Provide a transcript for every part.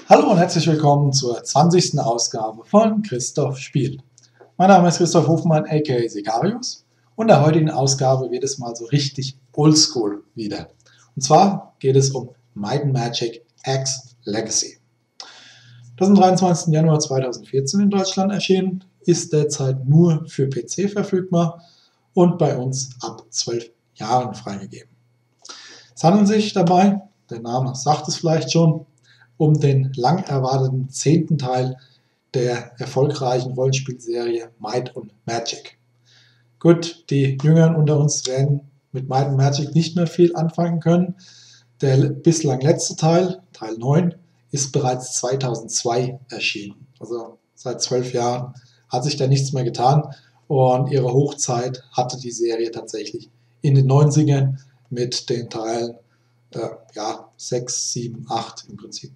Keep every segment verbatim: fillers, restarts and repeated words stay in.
Hallo und herzlich willkommen zur zwanzigsten Ausgabe von Christoph spielt. Mein Name ist Christoph Hofmann, aka Sicarius, und in der heutigen Ausgabe wird es mal so richtig oldschool wieder. Und zwar geht es um Might and Magic X Legacy. Das ist am dreiundzwanzigsten Januar zweitausendvierzehn in Deutschland erschienen, ist derzeit nur für P C verfügbar und bei uns ab zwölf Jahren freigegeben. Es handelt sich dabei, der Name sagt es vielleicht schon, um den lang erwarteten zehnten Teil der erfolgreichen Rollenspielserie Might and Magic. Gut, die Jüngeren unter uns werden mit Might and Magic nicht mehr viel anfangen können. Der bislang letzte Teil, Teil neun, ist bereits zweitausendzwei erschienen. Also seit zwölf Jahren hat sich da nichts mehr getan und ihre Hochzeit hatte die Serie tatsächlich in den neunzigern mit den Teilen äh, ja, sechs, sieben, acht im Prinzip.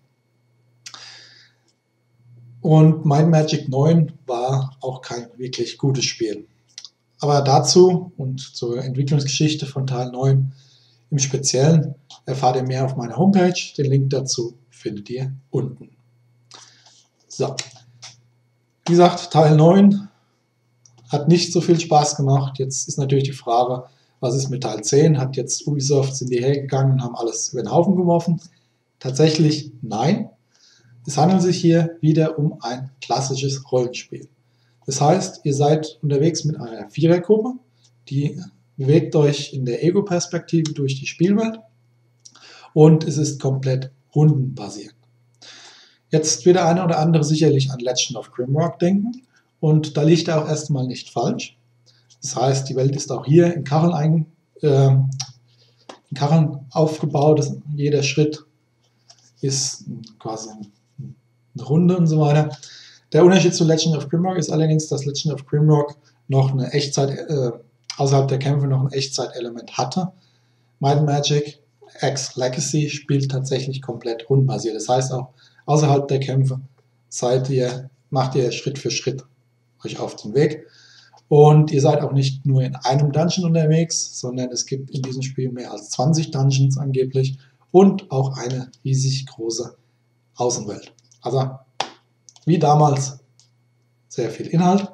Und Might and Magic neun war auch kein wirklich gutes Spiel. Aber dazu und zur Entwicklungsgeschichte von Teil neun im Speziellen erfahrt ihr mehr auf meiner Homepage. Den Link dazu findet ihr unten. So, wie gesagt, Teil neun hat nicht so viel Spaß gemacht. Jetzt ist natürlich die Frage, was ist mit Teil zehn? Hat jetzt Ubisoft, sind die hergegangen und haben alles über den Haufen geworfen? Tatsächlich nein. Es handelt sich hier wieder um ein klassisches Rollenspiel. Das heißt, ihr seid unterwegs mit einer Vierergruppe, die bewegt euch in der Ego-Perspektive durch die Spielwelt und es ist komplett rundenbasiert. Jetzt wird der eine oder andere sicherlich an Legend of Grimrock denken und da liegt er auch erstmal nicht falsch. Das heißt, die Welt ist auch hier in Kacheln, ein, äh, in Kacheln aufgebaut, das, jeder Schritt ist quasi eine Runde und so weiter. Der Unterschied zu Legend of Grimrock ist allerdings, dass Legend of Grimrock noch eine Echtzeit, äh, außerhalb der Kämpfe noch ein Echtzeitelement hatte. Might and Magic X Legacy spielt tatsächlich komplett rundenbasiert. Das heißt auch, außerhalb der Kämpfe seid ihr, macht ihr Schritt für Schritt euch auf den Weg. Und ihr seid auch nicht nur in einem Dungeon unterwegs, sondern es gibt in diesem Spiel mehr als zwanzig Dungeons angeblich und auch eine riesig große Außenwelt. Also wie damals sehr viel Inhalt.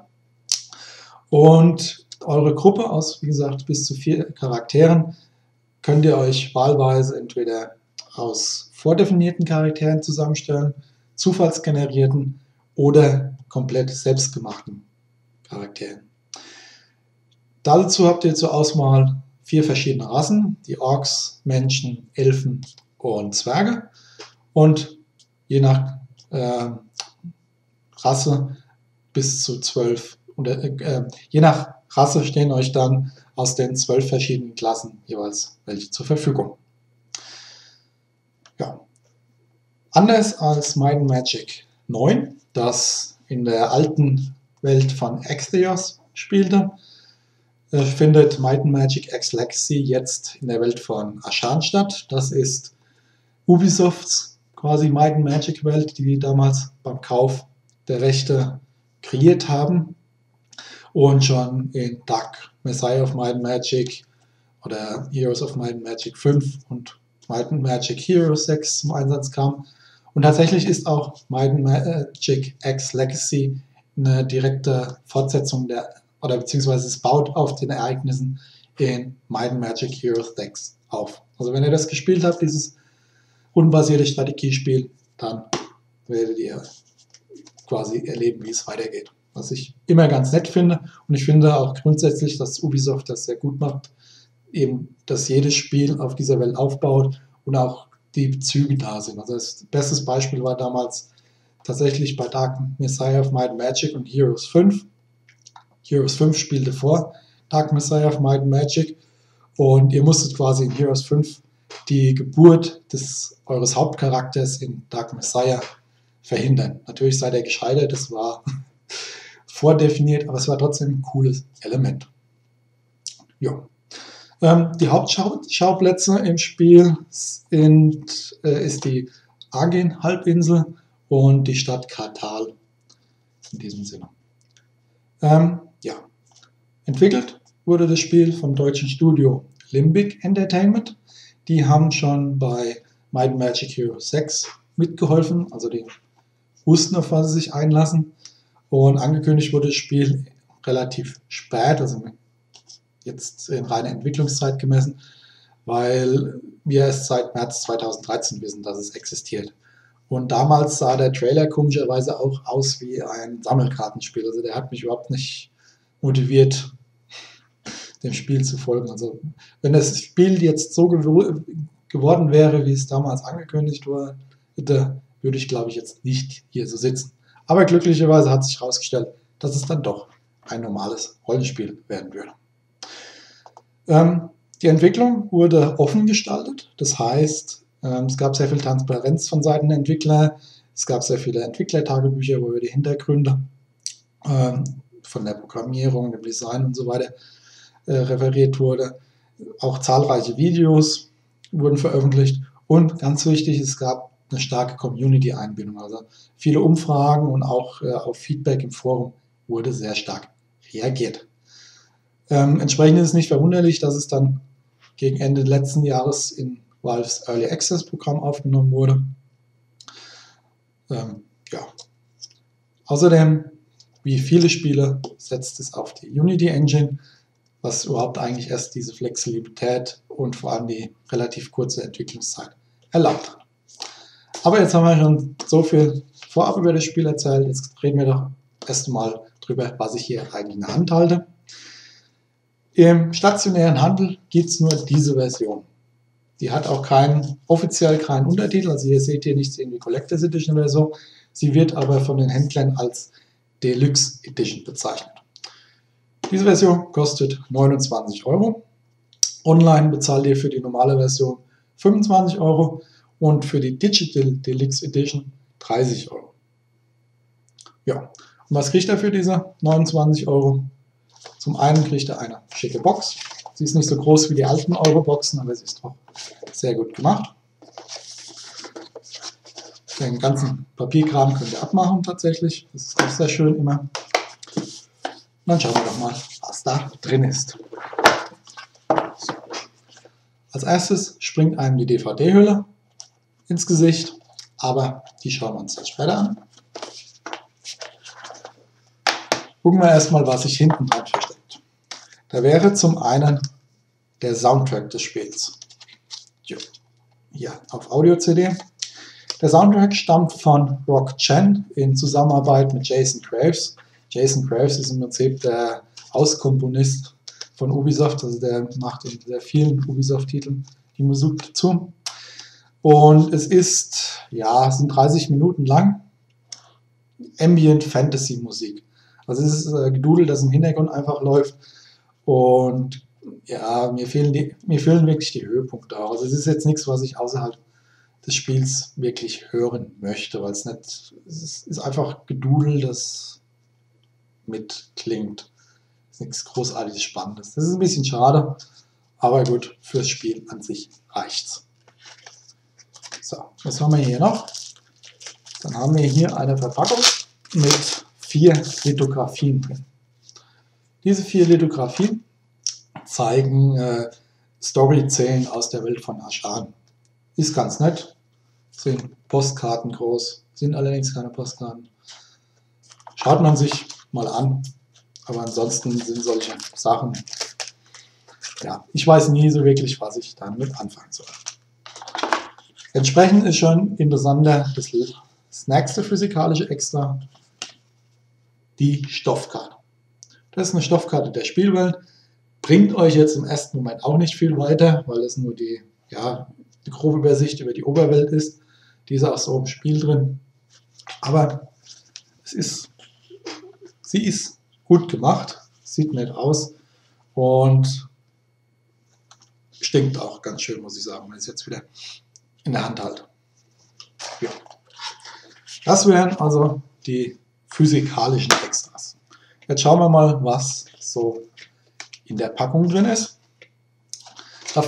Und eure Gruppe aus, wie gesagt, bis zu vier Charakteren könnt ihr euch wahlweise entweder aus vordefinierten Charakteren zusammenstellen, zufallsgenerierten oder komplett selbstgemachten Charakteren. Dazu habt ihr zur Auswahl vier verschiedene Rassen, die Orks, Menschen, Elfen und Zwerge. Und je nach äh, Rasse bis zu zwölf, oder, äh, je nach Rasse stehen euch dann aus den zwölf verschiedenen Klassen jeweils welche zur Verfügung. Ja. Anders als Might and Magic neun, das in der alten Welt von Extheos spielte, äh, findet Might and Magic X Legacy jetzt in der Welt von Ashan statt. Das ist Ubisofts quasi Might and Magic Welt, die die damals beim Kauf der Rechte kreiert haben und schon in Dark Messiah of Might and Magic oder Heroes of Might and Magic fünf und Might and Magic Heroes sechs zum Einsatz kam. Und tatsächlich ist auch Might and Magic X Legacy eine direkte Fortsetzung der, oder beziehungsweise es baut auf den Ereignissen in Might and Magic Heroes sechs auf. Also wenn ihr das gespielt habt, dieses rundenbasierte Strategiespiel, dann werdet ihr quasi erleben, wie es weitergeht. Was ich immer ganz nett finde und ich finde auch grundsätzlich, dass Ubisoft das sehr gut macht, eben, dass jedes Spiel auf dieser Welt aufbaut und auch die Bezüge da sind. Also das beste Beispiel war damals tatsächlich bei Dark Messiah of Might and Magic und Heroes fünf. Heroes fünf spielte vor Dark Messiah of Might and Magic und ihr musstet quasi in Heroes fünf die Geburt des, eures Hauptcharakters in Dark Messiah verhindern. Natürlich seid ihr gescheitert, das war vordefiniert, aber es war trotzdem ein cooles Element. Ja. Ähm, die Hauptschauplätze im Spiel sind, äh, ist die Argen-Halbinsel und die Stadt Kartal in diesem Sinne. Ähm, ja. Entwickelt wurde das Spiel vom deutschen Studio Limbic Entertainment. Die haben schon bei Might and Magic Heroes sechs mitgeholfen, also die wussten, auf was sie sich einlassen. Und angekündigt wurde das Spiel relativ spät, also jetzt in reiner Entwicklungszeit gemessen, weil wir erst seit März zweitausenddreizehn wissen, dass es existiert. Und damals sah der Trailer komischerweise auch aus wie ein Sammelkartenspiel. Also der hat mich überhaupt nicht motiviert, dem Spiel zu folgen. Also wenn das Spiel jetzt so gew geworden wäre, wie es damals angekündigt wurde, würde ich, glaube ich, jetzt nicht hier so sitzen. Aber glücklicherweise hat sich herausgestellt, dass es dann doch ein normales Rollenspiel werden würde. Ähm, die Entwicklung wurde offen gestaltet. Das heißt, ähm, es gab sehr viel Transparenz von Seiten der Entwickler. Es gab sehr viele Entwicklertagebücher, wo über die Hintergründe ähm, von der Programmierung, dem Design und so weiter äh, referiert wurde. Auch zahlreiche Videos wurden veröffentlicht. Und ganz wichtig, es gab eine starke Community-Einbindung. Also viele Umfragen und auch äh, auf Feedback im Forum wurde sehr stark reagiert. Ähm, entsprechend ist es nicht verwunderlich, dass es dann gegen Ende letzten Jahres in Valves Early Access Programm aufgenommen wurde. Ähm, ja. Außerdem, wie viele Spiele, setzt es auf die Unity Engine, was überhaupt eigentlich erst diese Flexibilität und vor allem die relativ kurze Entwicklungszeit erlaubt. Aber jetzt haben wir schon so viel vorab über das Spiel erzählt, jetzt reden wir doch erst mal drüber, was ich hier eigentlich in der Hand halte. Im stationären Handel gibt es nur diese Version. Die hat auch keinen, offiziell keinen Untertitel, also ihr seht hier nichts irgendwie Collector's Edition oder so. Sie wird aber von den Händlern als Deluxe Edition bezeichnet. Diese Version kostet neunundzwanzig Euro. Online bezahlt ihr für die normale Version fünfundzwanzig Euro und für die Digital Deluxe Edition dreißig Euro. Ja, und was kriegt er für diese neunundzwanzig Euro? Zum einen kriegt er eine schicke Box. Sie ist nicht so groß wie die alten Euro-Boxen, aber sie ist auch sehr gut gemacht. Den ganzen Papierkram könnt ihr abmachen tatsächlich. Das ist auch sehr schön immer. Und dann schauen wir doch mal, was da drin ist. So. Als erstes springt einem die D V D-Hülle ins Gesicht, aber die schauen wir uns dann später an. Gucken wir erstmal, was sich hinten dran versteckt. Da wäre zum einen der Soundtrack des Spiels. Hier auf Audio-C D. Der Soundtrack stammt von Rock Chen in Zusammenarbeit mit Jason Graves. Jason Graves ist im Prinzip der Hauskomponist von Ubisoft, also der macht in sehr vielen Ubisoft-Titeln die Musik dazu. Und es ist, ja, es sind dreißig Minuten lang Ambient Fantasy Musik. Also es ist äh, Gedudel, das im Hintergrund einfach läuft. Und ja, mir fehlen, die, mir fehlen wirklich die Höhepunkte auch. Also es ist jetzt nichts, was ich außerhalb des Spiels wirklich hören möchte, weil es nicht, es ist einfach Gedudel, das mitklingt. Es ist nichts großartiges Spannendes. Das ist ein bisschen schade, aber gut, fürs Spiel an sich reicht's. So, was haben wir hier noch? Dann haben wir hier eine Verpackung mit vier Lithografien drin. Diese vier Lithografien zeigen äh, Storyzellen aus der Welt von Ashan. Ist ganz nett, sind Postkarten groß, sind allerdings keine Postkarten. Schaut man sich mal an, aber ansonsten sind solche Sachen, ja, ich weiß nie so wirklich, was ich damit anfangen soll. Entsprechend ist schon interessanter das, das nächste physikalische Extra, die Stoffkarte. Das ist eine Stoffkarte der Spielwelt, bringt euch jetzt im ersten Moment auch nicht viel weiter, weil es nur die, ja, die grobe Übersicht über die Oberwelt ist. Die ist auch so im Spiel drin. Aber es ist, sie ist gut gemacht, sieht nett aus und stinkt auch ganz schön, muss ich sagen, wenn ich es jetzt wieder in der Hand halte. Ja. Das wären also die physikalischen Extras. Jetzt schauen wir mal, was so in der Packung drin ist. Da,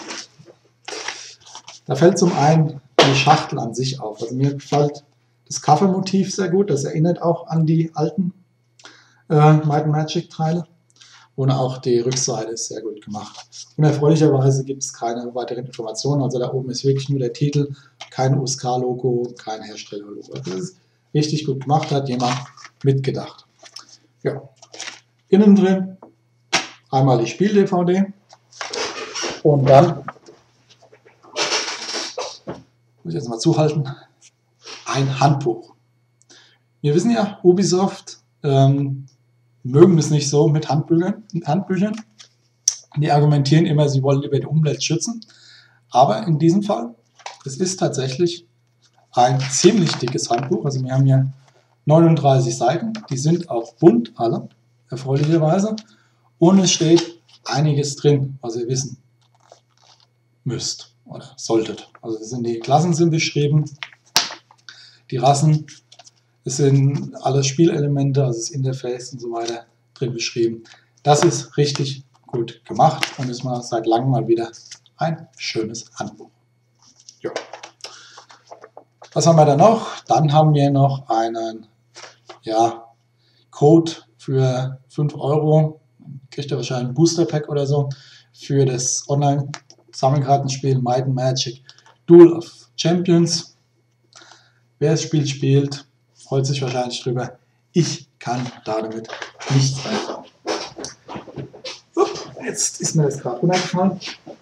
da fällt zum einen die Schachtel an sich auf. Also mir gefällt das Cover-Motiv sehr gut. Das erinnert auch an die alten äh, Might and Magic Teile. Und auch die Rückseite ist sehr gut gemacht. Unerfreulicherweise gibt es keine weiteren Informationen. Also da oben ist wirklich nur der Titel kein U S K-Logo, kein Herstellerlogo. Das ist richtig gut gemacht, hat jemand mitgedacht. Ja. Innen drin einmal die Spiel-D V D und dann, muss ich jetzt mal zuhalten, ein Handbuch. Wir wissen ja, Ubisoft ähm, mögen es nicht so mit Handbüchern, Handbüchern. Die argumentieren immer, sie wollen lieber die Umwelt schützen. Aber in diesem Fall, es ist tatsächlich ein ziemlich dickes Handbuch. Also wir haben hier neununddreißig Seiten. Die sind auch bunt, alle, erfreulicherweise. Und es steht einiges drin, was ihr wissen müsst oder solltet. Also es sind die Klassen sind beschrieben, die Rassen, es sind alle Spielelemente, also das Interface und so weiter drin beschrieben. Das ist richtig gut gemacht und ist mal seit langem mal wieder ein schönes Handbuch. Ja. Was haben wir da noch? Dann haben wir noch einen ja, Code für fünf Euro. Kriegt ihr wahrscheinlich ein Booster Pack oder so für das Online-Sammelkartenspiel Might and Magic Duel of Champions. Wer das Spiel spielt, freut sich wahrscheinlich drüber. Ich kann damit nichts anfangen. Jetzt ist mir das gerade runtergefallen.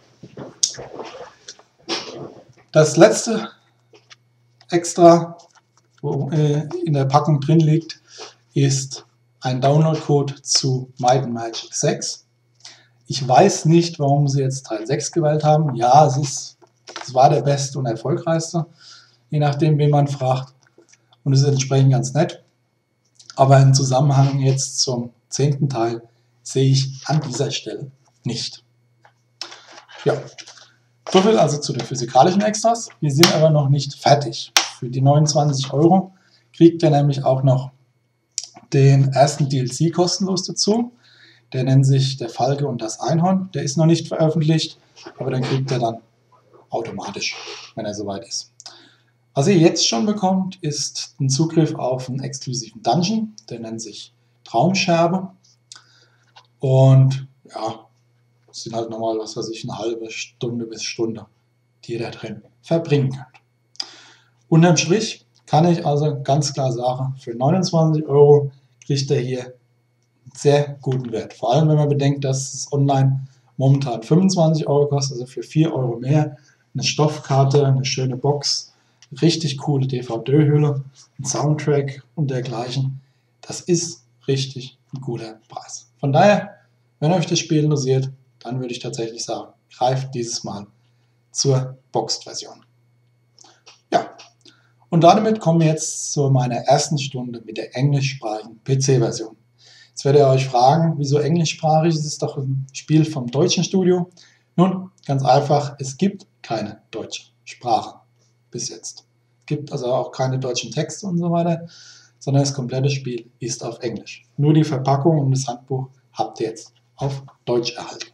Das letzte Extra, wo äh, in der Packung drin liegt, ist ein Download-Code zu Might and Magic sechs. Ich weiß nicht, warum sie jetzt Teil sechs gewählt haben. Ja, es, ist, es war der beste und erfolgreichste, je nachdem, wen man fragt. Und es ist entsprechend ganz nett. Aber im Zusammenhang jetzt zum zehnten Teil sehe ich an dieser Stelle nicht. Ja, soviel also zu den physikalischen Extras. Wir sind aber noch nicht fertig. Für die neunundzwanzig Euro kriegt ihr nämlich auch noch den ersten D L C kostenlos dazu. Der nennt sich Der Falke und das Einhorn. Der ist noch nicht veröffentlicht, aber den kriegt ihr dann automatisch, wenn er soweit ist. Was ihr jetzt schon bekommt, ist ein Zugriff auf einen exklusiven Dungeon. Der nennt sich Traumscherbe. Und ja, das sind halt nochmal, was weiß ich, eine halbe Stunde bis Stunde, die ihr da drin verbringen könnt. Unterm Strich kann ich also ganz klar sagen, für neunundzwanzig Euro kriegt ihr hier einen sehr guten Wert. Vor allem, wenn man bedenkt, dass es online momentan fünfundzwanzig Euro kostet, also für vier Euro mehr. Eine Stoffkarte, eine schöne Box, richtig coole D V D-Hülle, ein Soundtrack und dergleichen. Das ist richtig ein guter Preis. Von daher, wenn euch das Spiel interessiert, dann würde ich tatsächlich sagen, greift dieses Mal zur Boxed-Version. Ja, und damit kommen wir jetzt zu meiner ersten Stunde mit der englischsprachigen P C-Version. Jetzt werdet ihr euch fragen, wieso englischsprachig? Es ist doch ein Spiel vom deutschen Studio. Nun, ganz einfach, es gibt keine deutsche Sprache bis jetzt. Es gibt also auch keine deutschen Texte und so weiter, sondern das komplette Spiel ist auf Englisch. Nur die Verpackung und das Handbuch habt ihr jetzt auf Deutsch erhalten.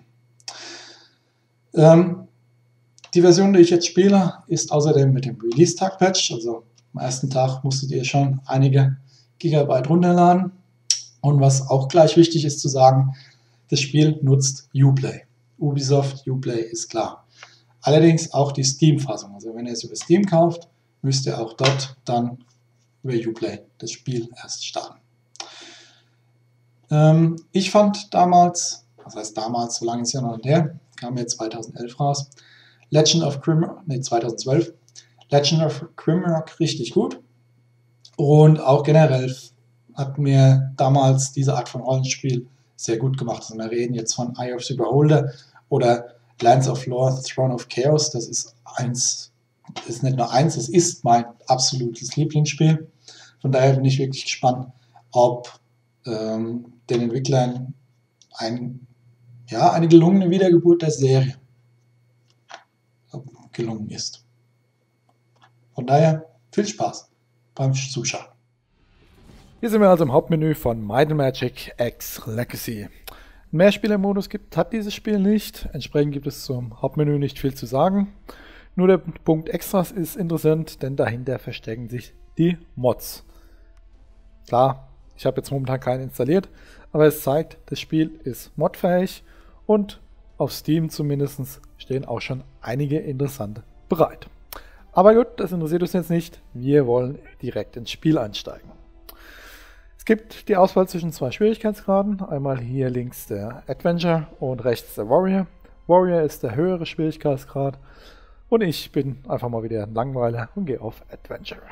Ähm, die Version, die ich jetzt spiele, ist außerdem mit dem Release-Tag-Patch. Also am ersten Tag musstet ihr schon einige Gigabyte runterladen. Und was auch gleich wichtig ist zu sagen, das Spiel nutzt Uplay. Ubisoft Uplay ist klar. Allerdings auch die Steam-Fassung. Also wenn ihr es über Steam kauft, müsst ihr auch dort dann über Uplay das Spiel erst starten. Ähm, ich fand damals, was heißt damals, so lange ist ja noch nicht her, kam ja zweitausendelf raus, Legend of Grimrock, nee zweitausendzwölf, Legend of Grimrock richtig gut. Und auch generell hat mir damals diese Art von Rollenspiel sehr gut gemacht. Also wir reden jetzt von Eye of the Beholder oder Lands of Lore, Throne of Chaos. Das ist eins, das ist nicht nur eins, es ist mein absolutes Lieblingsspiel. Von daher bin ich wirklich gespannt, ob ähm, den Entwicklern ein, ja, eine gelungene Wiedergeburt der Serie gelungen ist. Von daher viel Spaß beim Zuschauen. Hier sind wir also im Hauptmenü von Might and Magic X Legacy. Einen Mehrspielermodus gibt, hat dieses Spiel nicht. Entsprechend gibt es zum Hauptmenü nicht viel zu sagen. Nur der Punkt Extras ist interessant, denn dahinter verstecken sich die Mods. Klar, ich habe jetzt momentan keinen installiert, aber es zeigt, das Spiel ist modfähig und auf Steam zumindest stehen auch schon einige interessante bereit. Aber gut, das interessiert uns jetzt nicht. Wir wollen direkt ins Spiel einsteigen. Es gibt die Auswahl zwischen zwei Schwierigkeitsgraden. Einmal hier links der Adventure und rechts der Warrior. Warrior ist der höhere Schwierigkeitsgrad. Und ich bin einfach mal wieder ein Langweiler und gehe auf Adventure.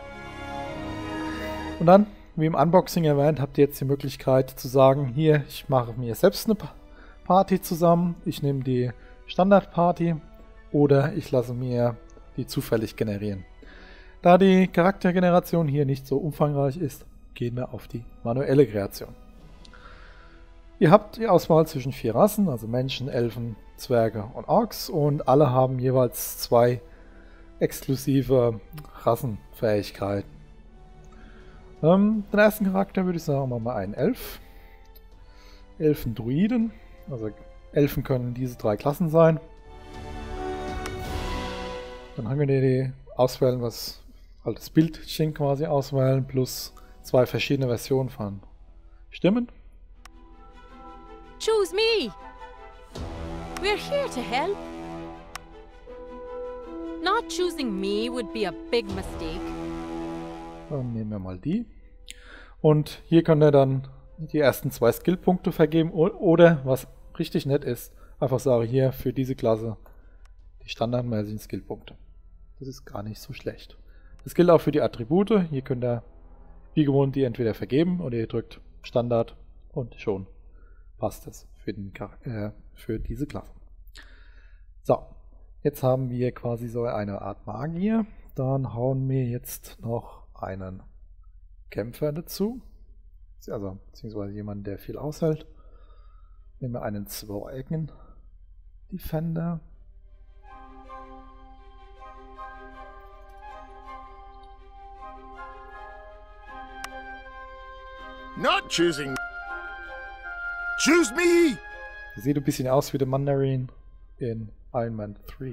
Und dann, wie im Unboxing erwähnt, habt ihr jetzt die Möglichkeit zu sagen, hier, ich mache mir selbst eine Party zusammen. Ich nehme die Standard-Party oder ich lasse mir die zufällig generieren. Da die Charaktergeneration hier nicht so umfangreich ist, gehen wir auf die manuelle Kreation. Ihr habt die Auswahl zwischen vier Rassen, also Menschen, Elfen, Zwerge und Orks, und alle haben jeweils zwei exklusive Rassenfähigkeiten. Ähm, den ersten Charakter würde ich sagen, machen wir einen Elf. Elfen-Druiden, also Elfen können diese drei Klassen sein. Dann haben wir die auswählen, was halt das Bildchen quasi auswählen, plus zwei verschiedene Versionen von Stimmen. Choose me! We're here to help. Not choosing me would be a big mistake. Dann nehmen wir mal die. Und hier könnt ihr dann die ersten zwei Skillpunkte vergeben oder, was richtig nett ist, einfach sagen, hier für diese Klasse die standardmäßigen Skillpunkte. Das ist gar nicht so schlecht. Das gilt auch für die Attribute. Hier könnt ihr wie gewohnt die entweder vergeben oder ihr drückt Standard und schon passt es für, den, äh, für diese Klasse. So, jetzt haben wir quasi so eine Art Magier. Dann hauen wir jetzt noch einen Kämpfer dazu. Also beziehungsweise jemanden, der viel aushält. Nehmen wir einen Zweigen Defender. Not choosing. Choose me! Sieht ein bisschen aus wie der Mandarin in Iron Man drei.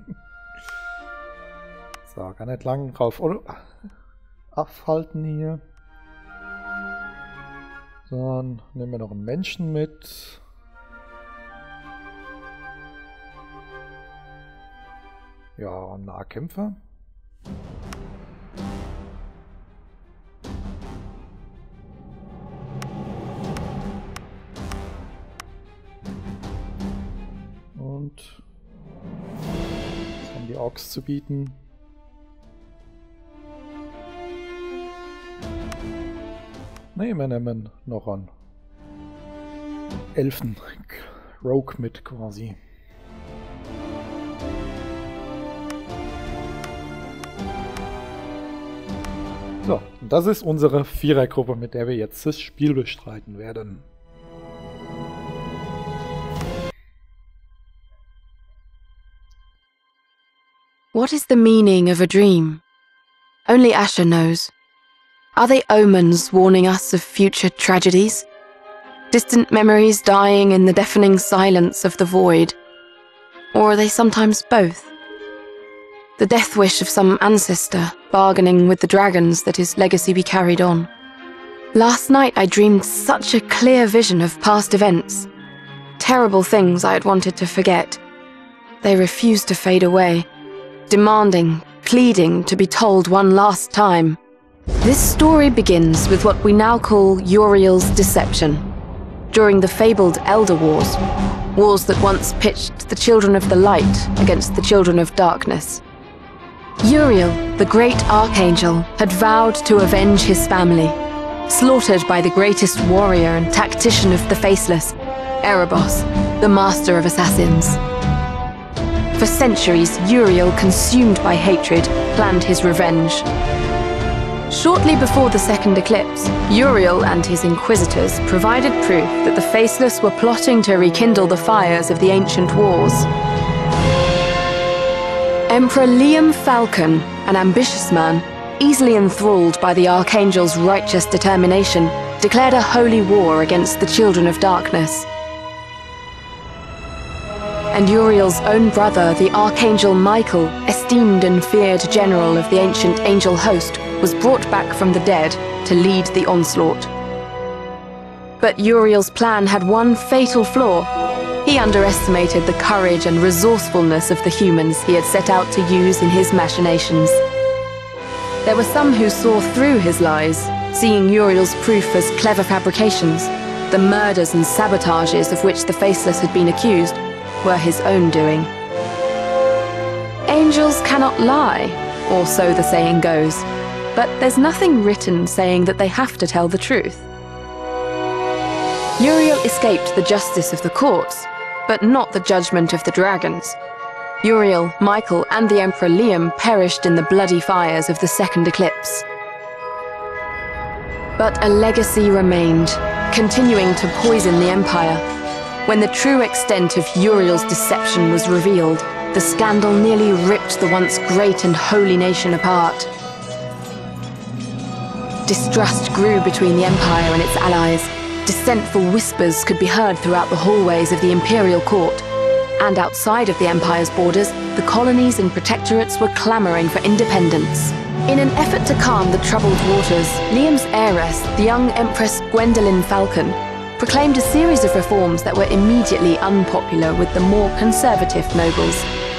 So, gar nicht lang drauf aufhalten hier. Dann nehmen wir noch einen Menschen mit. Ja, ein Nahkämpfer. Und was haben die Orks zu bieten? Ne, wir nehmen noch einen Elfen Rogue mit quasi. So, und das ist unsere Vierergruppe, mit der wir jetzt das Spiel bestreiten werden. What is the meaning of a dream? Only Asher knows. Are they omens warning us of future tragedies? Distant memories dying in the deafening silence of the void? Or are they sometimes both? The death wish of some ancestor bargaining with the dragons that his legacy be carried on. Last night I dreamed such a clear vision of past events. Terrible things I had wanted to forget. They refused to fade away. Demanding, pleading to be told one last time. This story begins with what we now call Uriel's deception. During the fabled Elder Wars, wars that once pitched the children of the light against the children of darkness. Uriel, the great archangel, had vowed to avenge his family, slaughtered by the greatest warrior and tactician of the Faceless, Erebos, the master of assassins. For centuries, Uriel, consumed by hatred, planned his revenge. Shortly before the second eclipse, Uriel and his inquisitors provided proof that the Faceless were plotting to rekindle the fires of the ancient wars. Emperor Liam Falcon, an ambitious man, easily enthralled by the Archangel's righteous determination, declared a holy war against the children of darkness. And Uriel's own brother, the Archangel Michael, esteemed and feared general of the ancient angel host, was brought back from the dead to lead the onslaught. But Uriel's plan had one fatal flaw. He underestimated the courage and resourcefulness of the humans he had set out to use in his machinations. There were some who saw through his lies, seeing Uriel's proof as clever fabrications. The murders and sabotages of which the Faceless had been accused were his own doing. Angels cannot lie, or so the saying goes, but there's nothing written saying that they have to tell the truth. Uriel escaped the justice of the courts, but not the judgment of the dragons. Uriel, Michael, and the Emperor Liam perished in the bloody fires of the Second Eclipse. But a legacy remained, continuing to poison the Empire. When the true extent of Uriel's deception was revealed, the scandal nearly ripped the once great and holy nation apart. Distrust grew between the Empire and its allies. Dissentful whispers could be heard throughout the hallways of the Imperial Court. And outside of the Empire's borders, the colonies and protectorates were clamoring for independence. In an effort to calm the troubled waters, Liam's heiress, the young Empress Gwendolyn Falcon, proclaimed a series of reforms that were immediately unpopular with the more conservative nobles.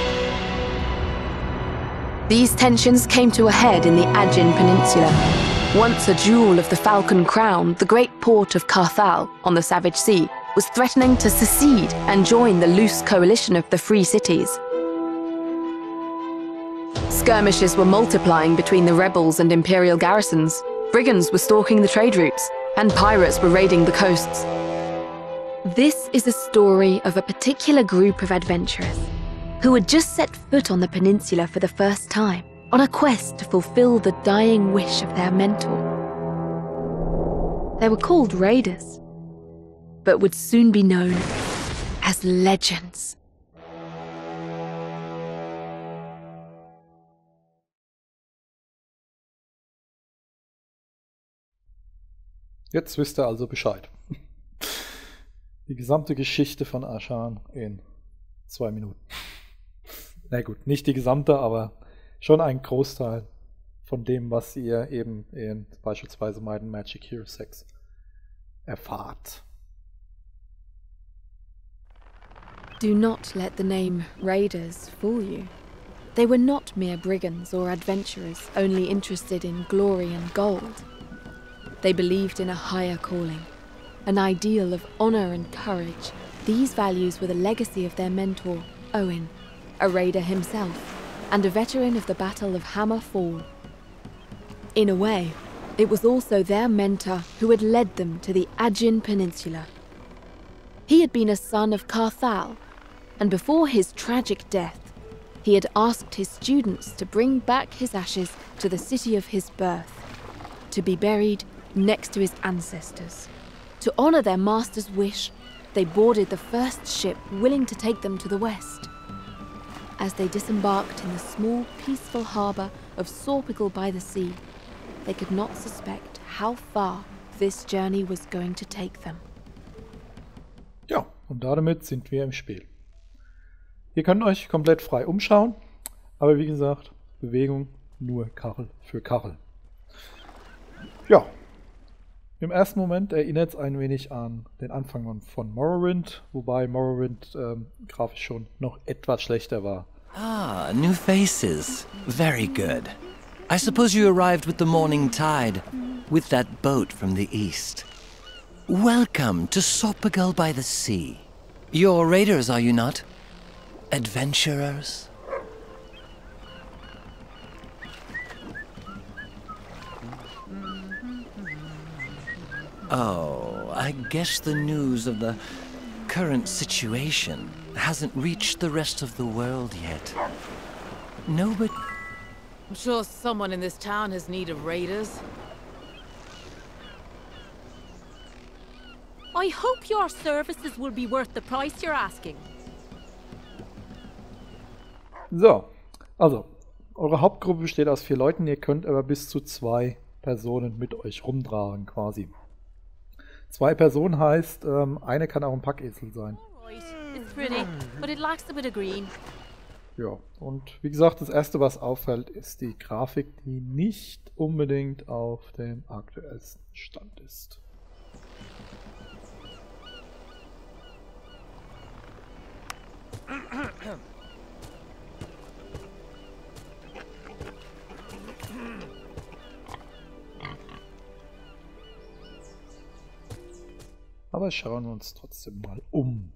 These tensions came to a head in the Aegean Peninsula. Once a jewel of the Falcon Crown, the great port of Carthal on the Savage Sea was threatening to secede and join the loose coalition of the Free Cities. Skirmishes were multiplying between the rebels and Imperial garrisons. Brigands were stalking the trade routes, and pirates were raiding the coasts. This is a story of a particular group of adventurers who had just set foot on the peninsula for the first time, on a quest to fulfill the dying wish of their mentor. They were called Raiders, but would soon be known as legends. Jetzt wisst ihr also Bescheid. Die gesamte Geschichte von Ashan in zwei Minuten. Na gut, nicht die gesamte, aber schon ein Großteil von dem, was ihr eben in beispielsweise Might and Magic Hero sechs erfahrt. Do not let the name Raiders fool you. They were not mere brigands or adventurers only interested in glory and gold. They believed in a higher calling, an ideal of honor and courage. These values were the legacy of their mentor, Owen, a raider himself, and a veteran of the Battle of Hammer Fall. In a way, it was also their mentor who had led them to the Aegean Peninsula. He had been a son of Carthal, and before his tragic death, he had asked his students to bring back his ashes to the city of his birth, to be buried next to his ancestors. To honor their master's wish, they boarded the first ship willing to take them to the west. As they disembarked in the small, peaceful harbour of Sorpigal by the sea, they could not suspect how far this journey was going to take them. Ja, und damit sind wir im Spiel. Ihr könnt euch komplett frei umschauen, aber wie gesagt, Bewegung nur Kachel für Kachel. Ja, im ersten Moment erinnert es ein wenig an den Anfang von Morrowind, wobei Morrowind ähm, grafisch schon noch etwas schlechter war. Ah, new faces. Very good. I suppose you arrived with the morning tide, with that boat from the east. Welcome to Sorpigal by the sea. You're raiders, are you not? Adventurers? Oh, I guess the news of the current situation hasn't reached the rest of the world yet. No, but... I'm sure someone in this town has need of raiders. I hope your services will be worth the price you're asking. So, also, eure Hauptgruppe besteht aus vier Leuten, ihr könnt aber bis zu zwei Personen mit euch rumtragen, quasi. Zwei Personen heißt, ähm, eine kann auch ein Packesel sein. It's pretty, but it lacks a bit of green. Ja, und wie gesagt, das erste, was auffällt, ist die Grafik, die nicht unbedingt auf dem aktuellsten Stand ist. Aber schauen wir uns trotzdem mal um.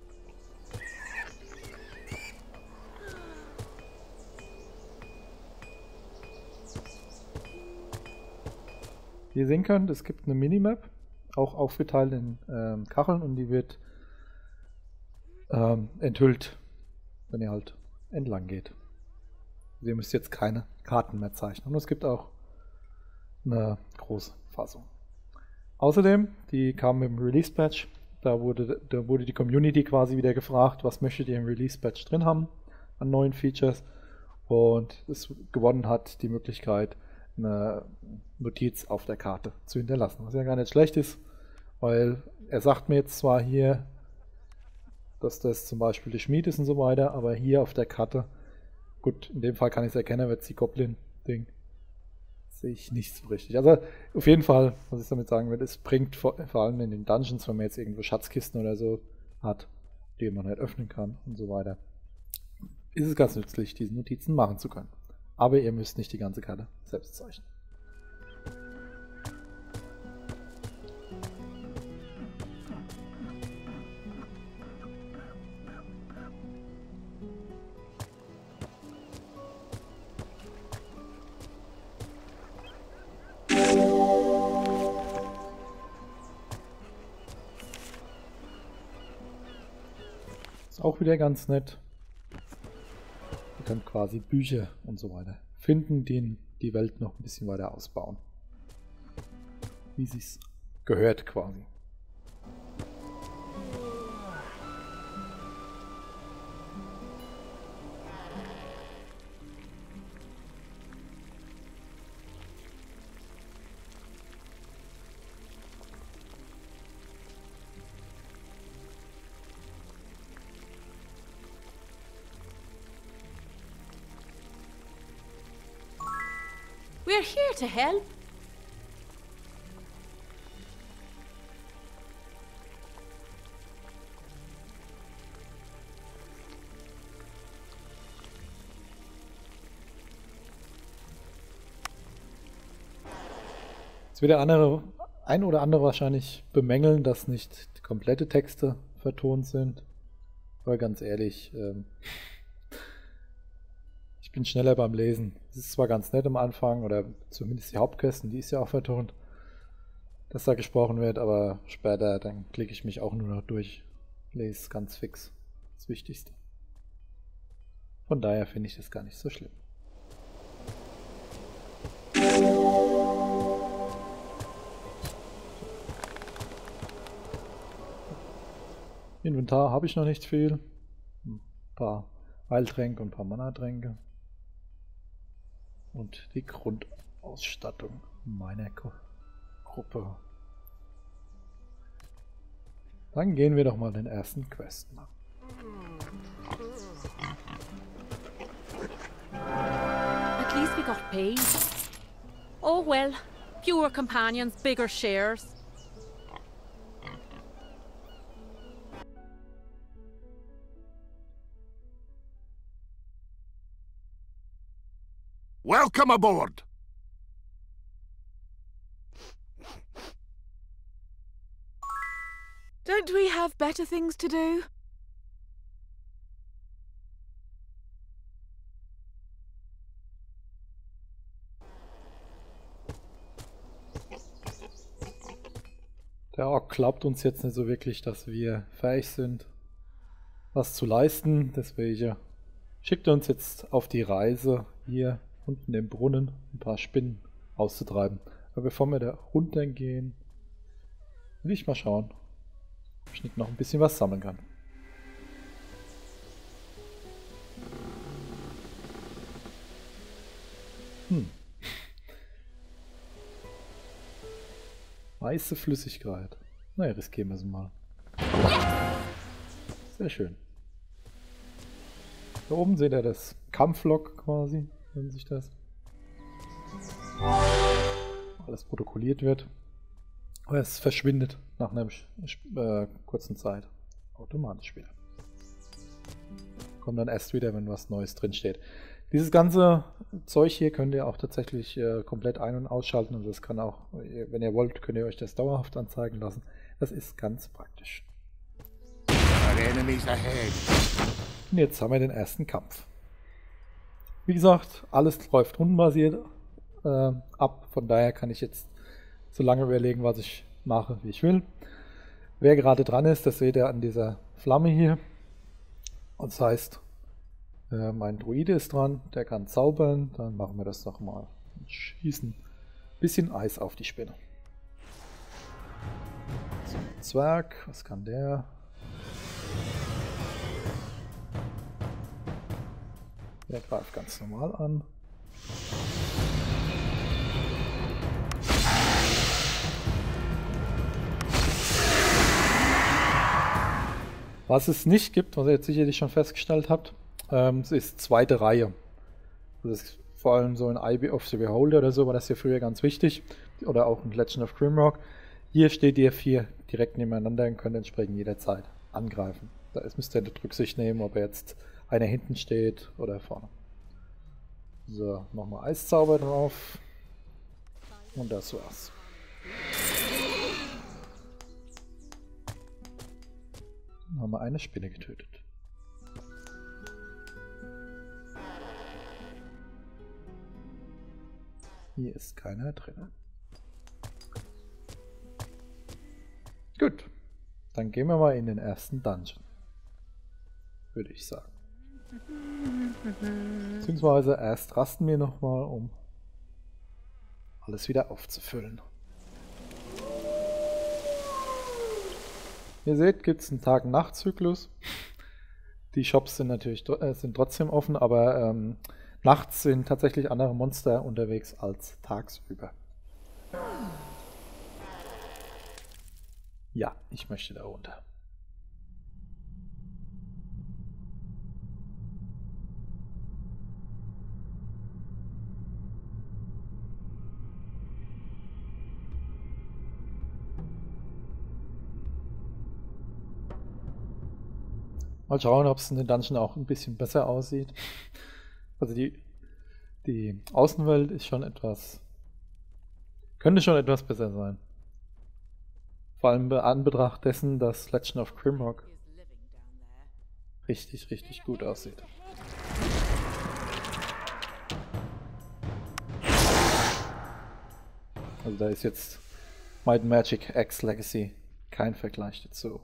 Wie ihr sehen könnt, es gibt eine Minimap, auch aufgeteilt in ähm, Kacheln, und die wird ähm, enthüllt, wenn ihr halt entlang geht. Also ihr müsst jetzt keine Karten mehr zeichnen. Und es gibt auch eine große Fassung. Außerdem, die kam mit dem Release-Patch, da wurde, da wurde die Community quasi wieder gefragt, was möchtet ihr im Release-Patch drin haben an neuen Features, und es gewonnen hat die Möglichkeit, eine Notiz auf der Karte zu hinterlassen, was ja gar nicht schlecht ist, weil er sagt mir jetzt zwar hier, dass das zum Beispiel der Schmied ist und so weiter, aber hier auf der Karte, gut, in dem Fall kann ich es erkennen, wird es die Goblin-Ding. Sehe ich nicht so richtig. Also auf jeden Fall, was ich damit sagen will, es bringt vor, vor allem in den Dungeons, wenn man jetzt irgendwo Schatzkisten oder so hat, die man halt öffnen kann und so weiter, ist es ganz nützlich, diese Notizen machen zu können. Aber ihr müsst nicht die ganze Karte selbst zeichnen. Auch wieder ganz nett. Ihr könnt quasi Bücher und so weiter finden, die die Welt noch ein bisschen weiter ausbauen. Wie es sich gehört quasi. We're here to help. Jetzt wird der andere, ein oder andere wahrscheinlich bemängeln, dass nicht die komplette Texte vertont sind. Aber ganz ehrlich, ähm, ich bin schneller beim Lesen. Es ist zwar ganz nett am Anfang, oder zumindest die Hauptquesten, die ist ja auch vertont, dass da gesprochen wird, aber später, dann klicke ich mich auch nur noch durch. Lese ganz fix. Das Wichtigste. Von daher finde ich das gar nicht so schlimm. Inventar habe ich noch nicht viel. Ein paar Heiltränke und ein paar Mana-Tränke. Und die Grundausstattung meiner Gru Gruppe. Dann gehen wir doch mal den ersten Quest machen. At least we got paid. Oh well, fewer companions, bigger shares. Welcome aboard! Don't we have better things to do? Der Ork glaubt uns jetzt nicht so wirklich, dass wir fähig sind, was zu leisten. Deswegen schickt er uns jetzt auf die Reise, hier unten im Brunnen ein paar Spinnen auszutreiben. Aber bevor wir da runtergehen, will ich mal schauen, ob ich nicht noch ein bisschen was sammeln kann. Hm. Weiße Flüssigkeit. Naja, riskieren wir es mal. Sehr schön. Da oben seht ihr das Kampflog quasi, wenn sich das alles protokolliert wird. Aber es verschwindet nach einer äh, kurzen Zeit automatisch wieder. kommen dann erst wieder, wenn was Neues drin steht. Dieses ganze Zeug hier könnt ihr auch tatsächlich äh, komplett ein- und ausschalten und das kann auch, wenn ihr wollt, könnt ihr euch das dauerhaft anzeigen lassen. Das ist ganz praktisch. Enemies ahead. Und jetzt haben wir den ersten Kampf. Wie gesagt, alles läuft rundenbasiert äh, ab, von daher kann ich jetzt so lange überlegen, was ich mache, wie ich will. Wer gerade dran ist, das seht ihr an dieser Flamme hier. Und das heißt, äh, mein Druide ist dran, der kann zaubern, dann machen wir das doch mal. Und schießen ein bisschen Eis auf die Spinne. So, ein Zwerg, was kann der? Der greift ganz normal an. Was es nicht gibt, was ihr jetzt sicherlich schon festgestellt habt, ähm, es ist zweite Reihe. Das ist vor allem so in Eye of the Beholder oder so war das ja früher ganz wichtig. Oder auch in Legend of Grimrock. Hier steht ihr vier direkt nebeneinander und könnt entsprechend jederzeit angreifen. Da müsst ihr Rücksicht nehmen, ob er jetzt einer hinten steht oder vorne. So, nochmal Eiszauber drauf. Und das war's. Dann haben wir eine Spinne getötet. Hier ist keiner drin. Gut, dann gehen wir mal in den ersten Dungeon. Würde ich sagen. Beziehungsweise erst rasten wir nochmal, um alles wieder aufzufüllen. Ihr seht, gibt es einen Tag-Nacht-Zyklus. Die Shops sind natürlich äh, sind trotzdem offen, aber ähm, nachts sind tatsächlich andere Monster unterwegs als tagsüber. Ja, ich möchte da runter. Mal schauen, ob es in den Dungeon auch ein bisschen besser aussieht. Also die, die Außenwelt ist schon etwas, könnte schon etwas besser sein. Vor allem bei Anbetracht dessen, dass Legend of Grimrock richtig, richtig gut aussieht. Also da ist jetzt Might and Magic X Legacy kein Vergleich dazu.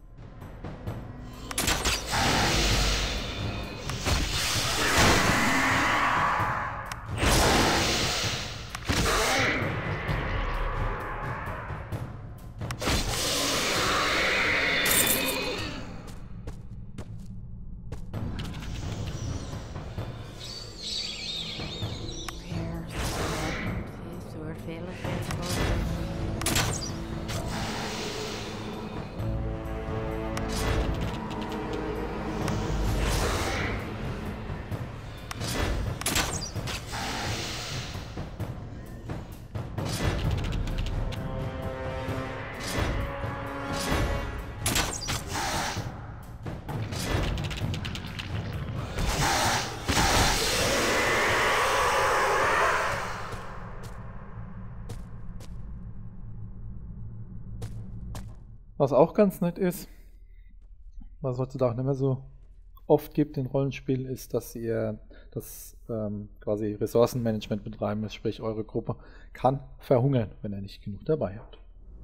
Was auch ganz nett ist, was es heutzutage nicht mehr so oft gibt in Rollenspielen, ist, dass ihr das ähm, quasi Ressourcenmanagement betreiben müsst, sprich eure Gruppe kann verhungern, wenn ihr nicht genug dabei habt.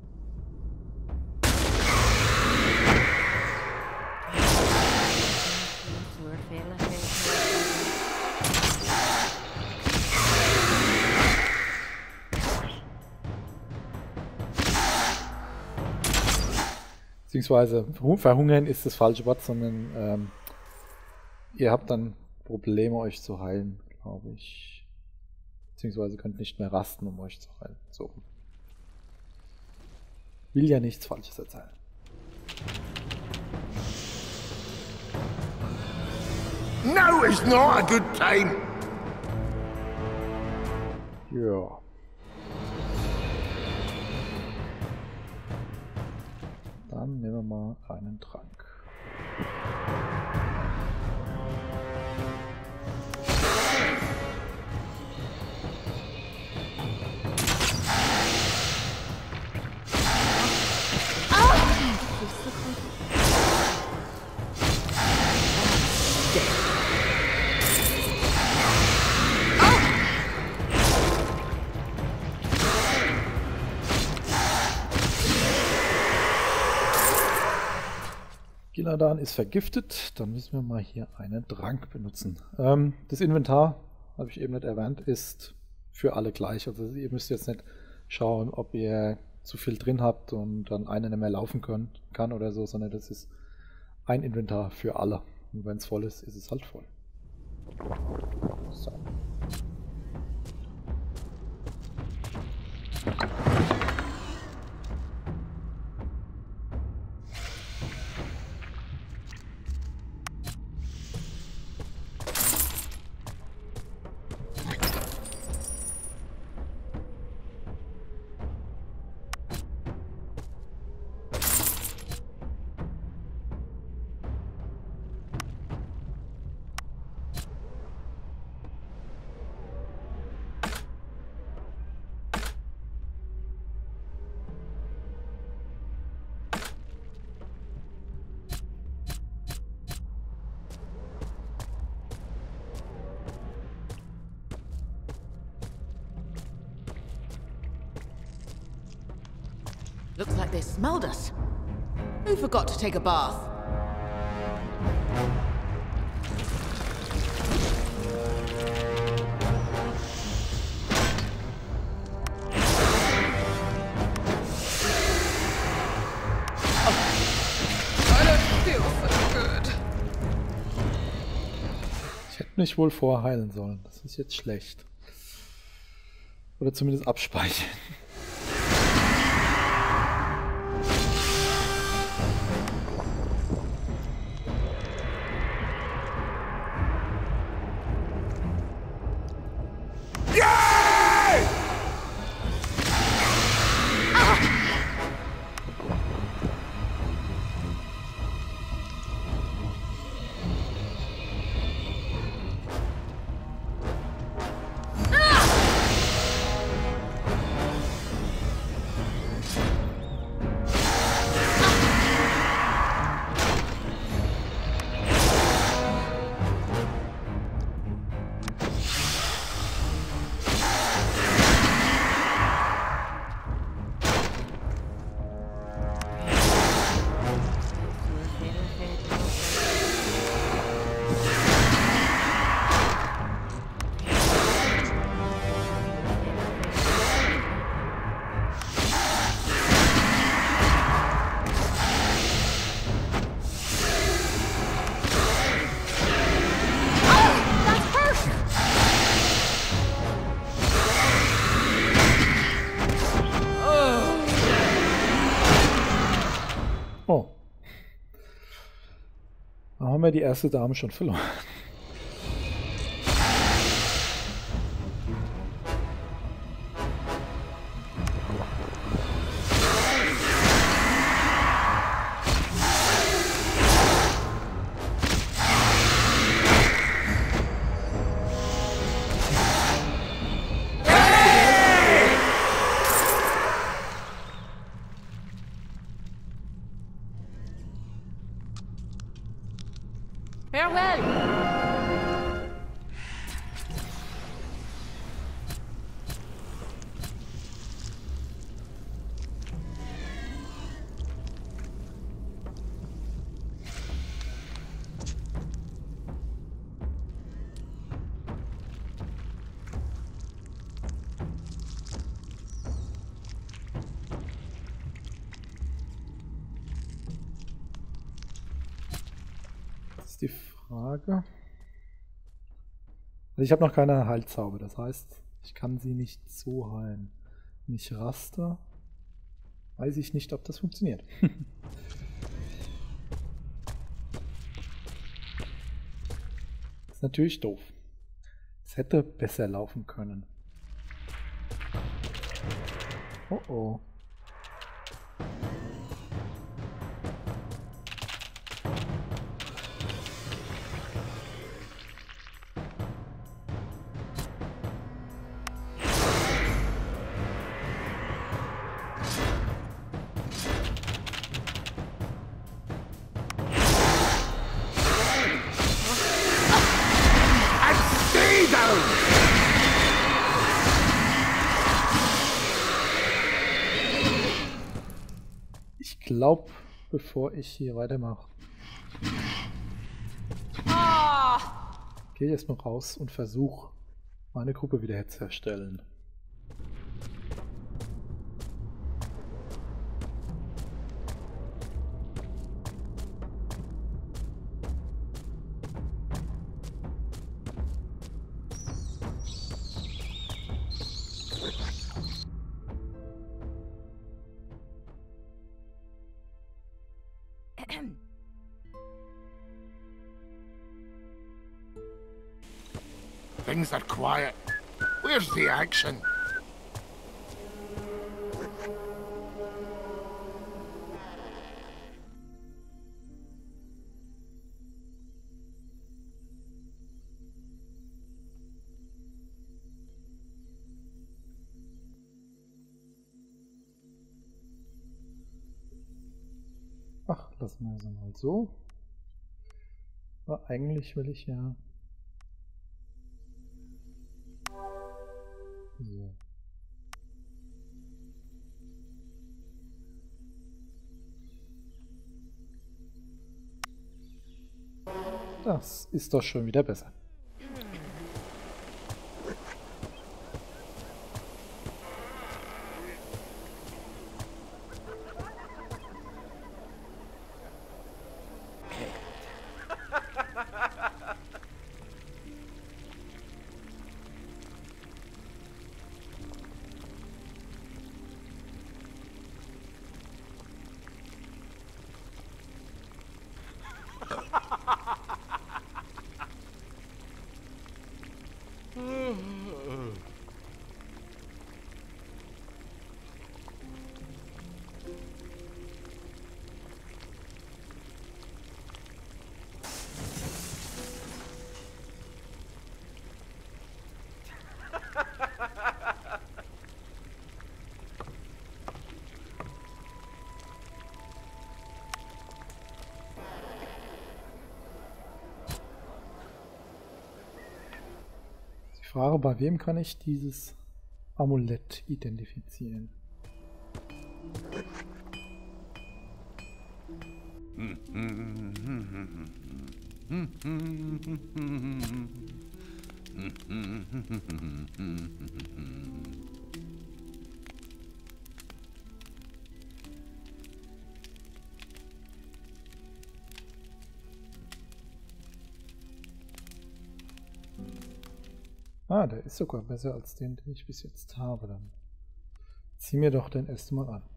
Beziehungsweise verhungern ist das falsche Wort, sondern ähm, ihr habt dann Probleme, euch zu heilen, glaube ich. Beziehungsweise könnt nicht mehr rasten, um euch zu heilen. So. Will ja nichts Falsches erzählen. No, it's not a good time. Ja. Dann nehmen wir mal einen Trank. Gil'Adan ist vergiftet. Dann müssen wir mal hier einen Trank benutzen. Ähm, das Inventar, habe ich eben nicht erwähnt, ist für alle gleich. Also ihr müsst jetzt nicht schauen, ob ihr zu viel drin habt und dann einer nicht mehr laufen können, kann oder so, sondern das ist ein Inventar für alle. Und wenn es voll ist, ist es halt voll. So. Looks like they smelled us. Who forgot to take a bath? Ich hätte mich wohl vorheilen sollen. Das ist jetzt schlecht. Oder zumindest abspeichern. Oh. Da haben wir die erste Dame schon verloren. Farewell! Die Frage. Also ich habe noch keine Heilzauber, das heißt, ich kann sie nicht so heilen. Wenn ich raste, weiß ich nicht, ob das funktioniert. Das ist natürlich doof. Es hätte besser laufen können. Oh oh. Ich glaube, bevor ich hier weitermache, Gehe jetzt noch raus und versuche, meine Gruppe wiederherzustellen. Things are quiet. Where's the action? Ach, lassen wir es mal so. Aber eigentlich will ich ja... So. Das ist doch schon wieder besser. Die Frage, bei wem kann ich dieses Amulett identifizieren? Ah, der ist sogar besser als den, den ich bis jetzt habe. Dann zieh mir doch den erst mal an.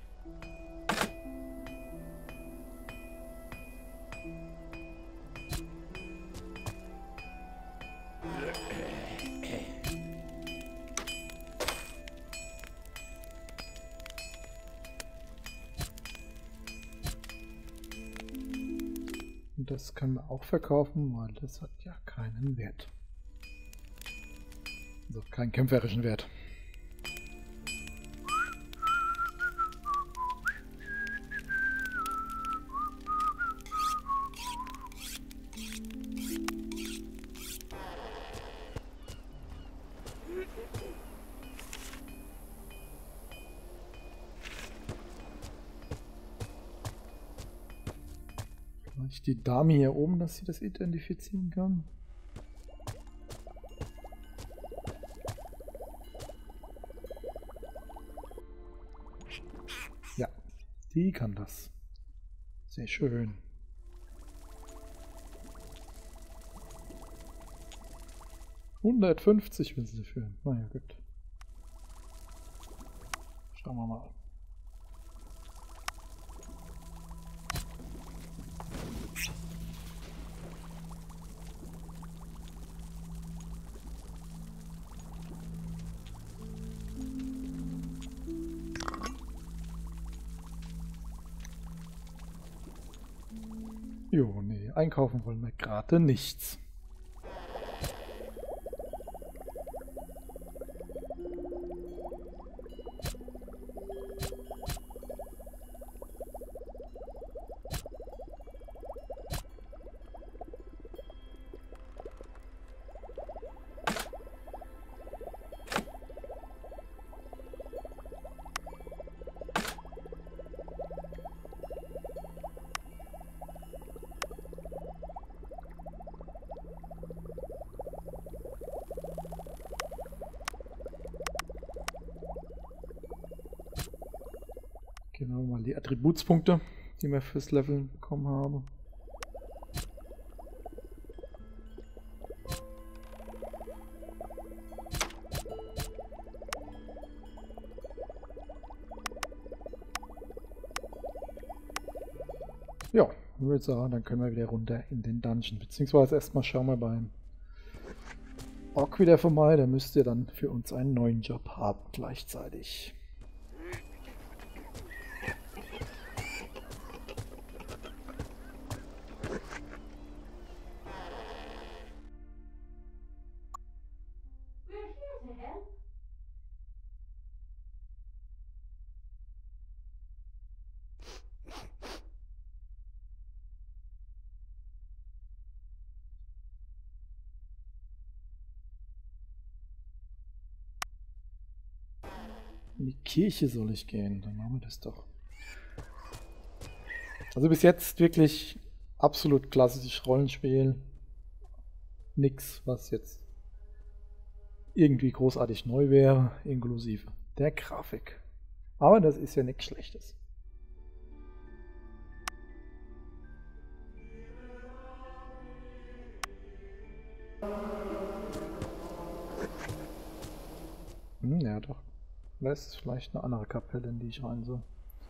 Und das können wir auch verkaufen, weil das hat ja keinen Wert. Also keinen kämpferischen Wert. Vielleicht die Dame hier oben, dass sie das identifizieren kann. Ja, die kann das. Sehr schön. hundertfünfzig will sie führen. Naja, gut. Schauen wir mal. Jo, nee, einkaufen wollen wir gerade nichts. Dann haben wir mal die Attributspunkte, die wir fürs Leveln bekommen haben. Ja, ich würde sagen, dann können wir wieder runter in den Dungeon. Beziehungsweise erstmal schauen wir beim Ork wieder vorbei. Der müsste dann für uns einen neuen Job haben gleichzeitig. In die Kirche soll ich gehen, dann machen wir das doch. Also bis jetzt wirklich absolut klassisches Rollenspiel. Nix, was jetzt irgendwie großartig neu wäre, inklusive der Grafik. Aber das ist ja nichts Schlechtes. Hm, ja doch. Das ist vielleicht eine andere Kapelle, in die ich rein soll.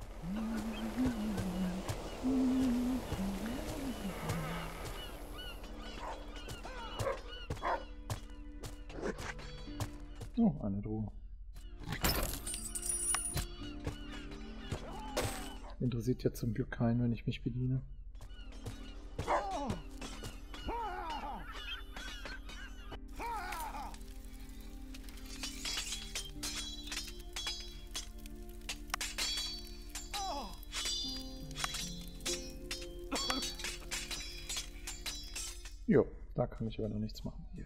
Oh, eine Truhe. Interessiert ja zum Glück keinen, wenn ich mich bediene. Jo, da kann ich aber noch nichts machen. Hier.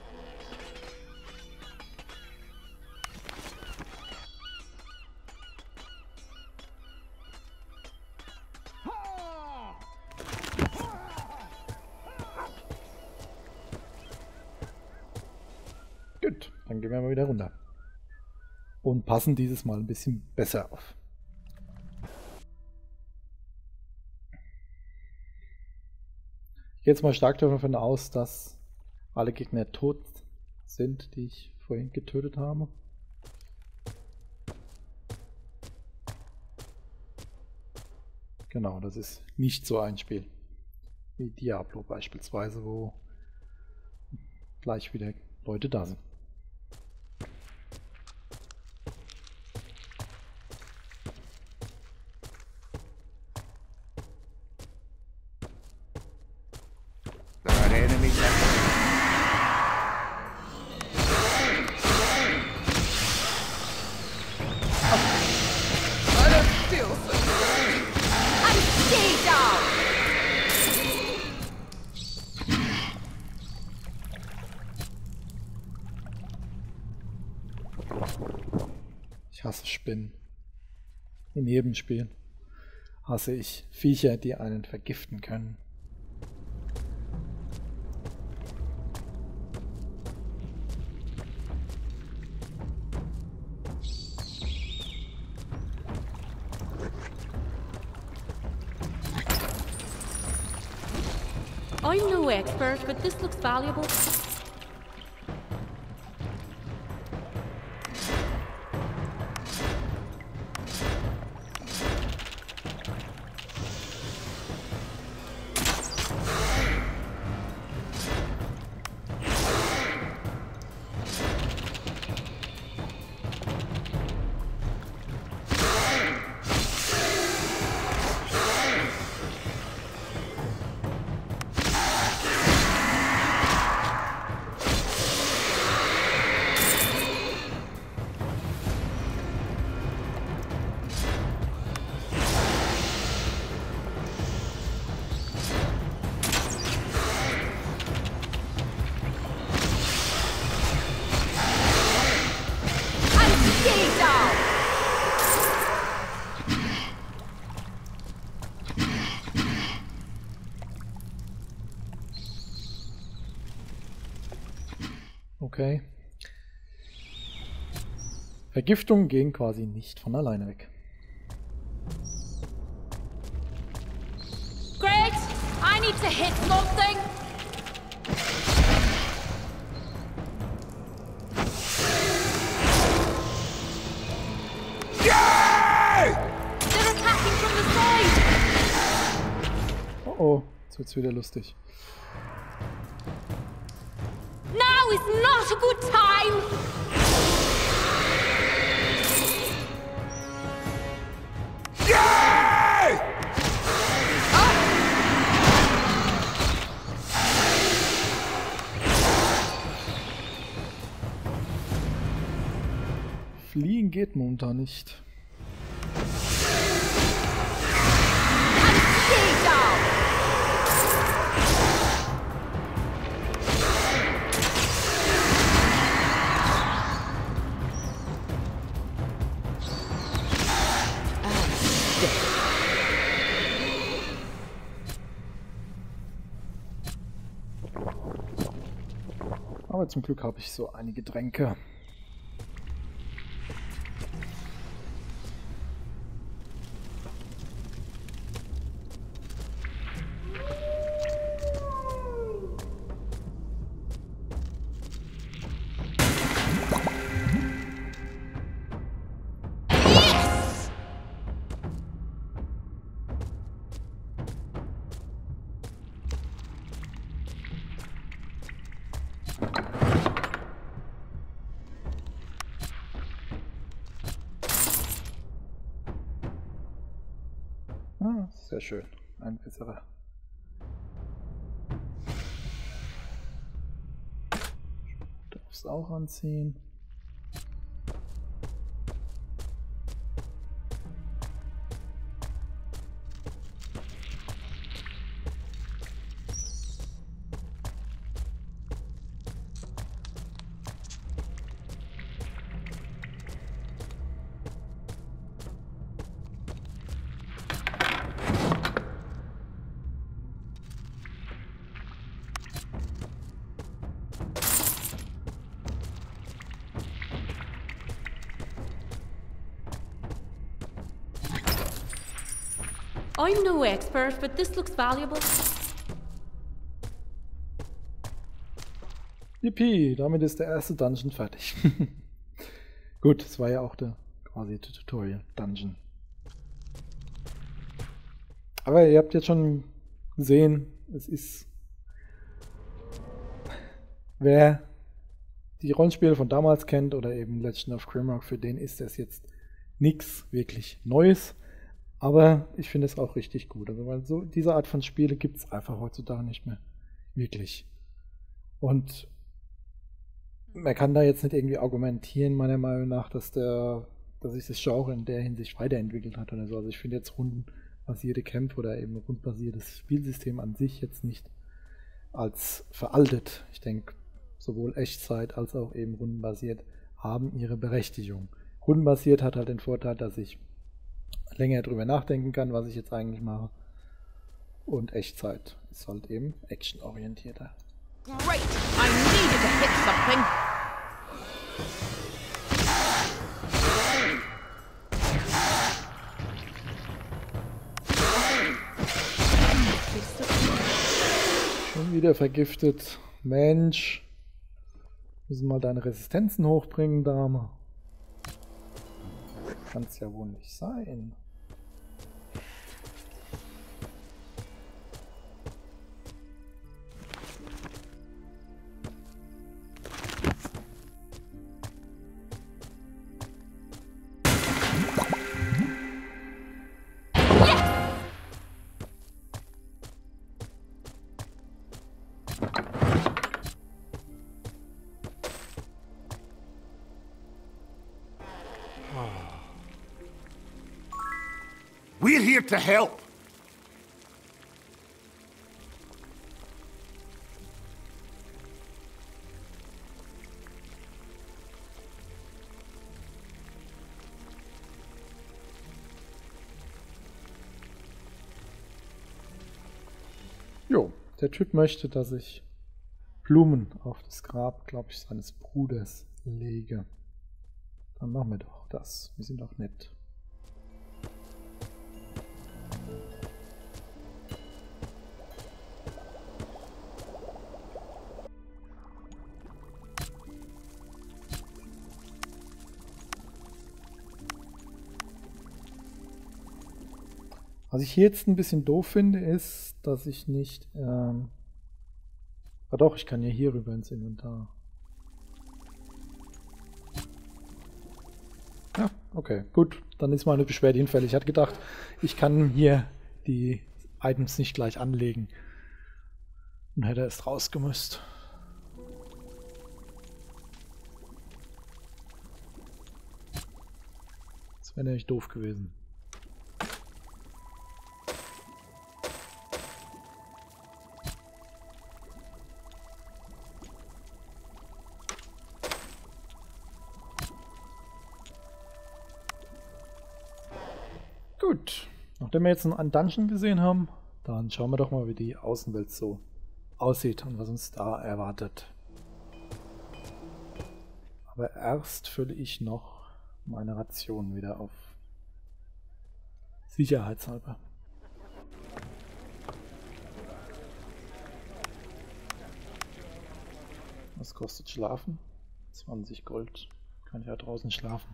Gut, dann gehen wir mal wieder runter. Und passen dieses Mal ein bisschen besser auf. Ich gehe jetzt mal stark davon aus, dass alle Gegner tot sind, die ich vorhin getötet habe. Genau, das ist nicht so ein Spiel wie Diablo beispielsweise, wo gleich wieder Leute da sind. Ich hasse Spinnen. In jedem Spiel hasse ich Viecher, die einen vergiften können. I'm no expert, but this looks valuable. Okay. Vergiftungen gehen quasi nicht von alleine weg. need to hit something. They're attacking from the side. Oh oh, jetzt wird's wieder lustig. Now is not a good time. Fliegen geht momentan nicht. Aber zum Glück habe ich so einige Tränke. Ah, sehr schön. Ein besserer. Du darfst auch anziehen. I'm no expert, but this looks valuable. Yippie, damit ist der erste Dungeon fertig. Gut, das war ja auch der quasi der Tutorial-Dungeon. Aber ihr habt jetzt schon gesehen, es ist... Wer die Rollenspiele von damals kennt oder eben Legend of Grimrock, für den ist das jetzt nichts wirklich Neues. Aber ich finde es auch richtig gut. Also, weil so diese Art von Spiele gibt es einfach heutzutage nicht mehr wirklich. Und man kann da jetzt nicht irgendwie argumentieren, meiner Meinung nach, dass der, dass sich das Genre in der Hinsicht weiterentwickelt hat oder so. Also ich finde jetzt rundenbasierte Kämpfe oder eben rundenbasiertes Spielsystem an sich jetzt nicht als veraltet. Ich denke, sowohl Echtzeit als auch eben rundenbasiert haben ihre Berechtigung. Rundenbasiert hat halt den Vorteil, dass ich länger drüber nachdenken kann, was ich jetzt eigentlich mache. Und Echtzeit ist halt eben actionorientierter. Great! I needed to hit something! Schon wieder vergiftet. Mensch. Müssen mal deine Resistenzen hochbringen, Dame. Kann's ja wohl nicht sein. We're here to help. Jo, der Typ möchte, dass ich Blumen auf das Grab, glaube ich, seines Bruders lege. Dann machen wir doch das. Wir sind doch nett. Was ich hier jetzt ein bisschen doof finde, ist, dass ich nicht... Ähm ah doch, ich kann ja hier rüber ins Inventar. Ja, okay, gut. Dann ist meine Beschwerde hinfällig. Ich hatte gedacht, ich kann hier die Items nicht gleich anlegen. Und hätte erst rausgemüsst. Das wäre nämlich doof gewesen. Gut, nachdem wir jetzt einen Dungeon gesehen haben, dann schauen wir doch mal, wie die Außenwelt so aussieht und was uns da erwartet. Aber erst fülle ich noch meine Ration wieder auf. Sicherheitshalber. Was kostet Schlafen? zwanzig Gold. Kann ich ja draußen schlafen.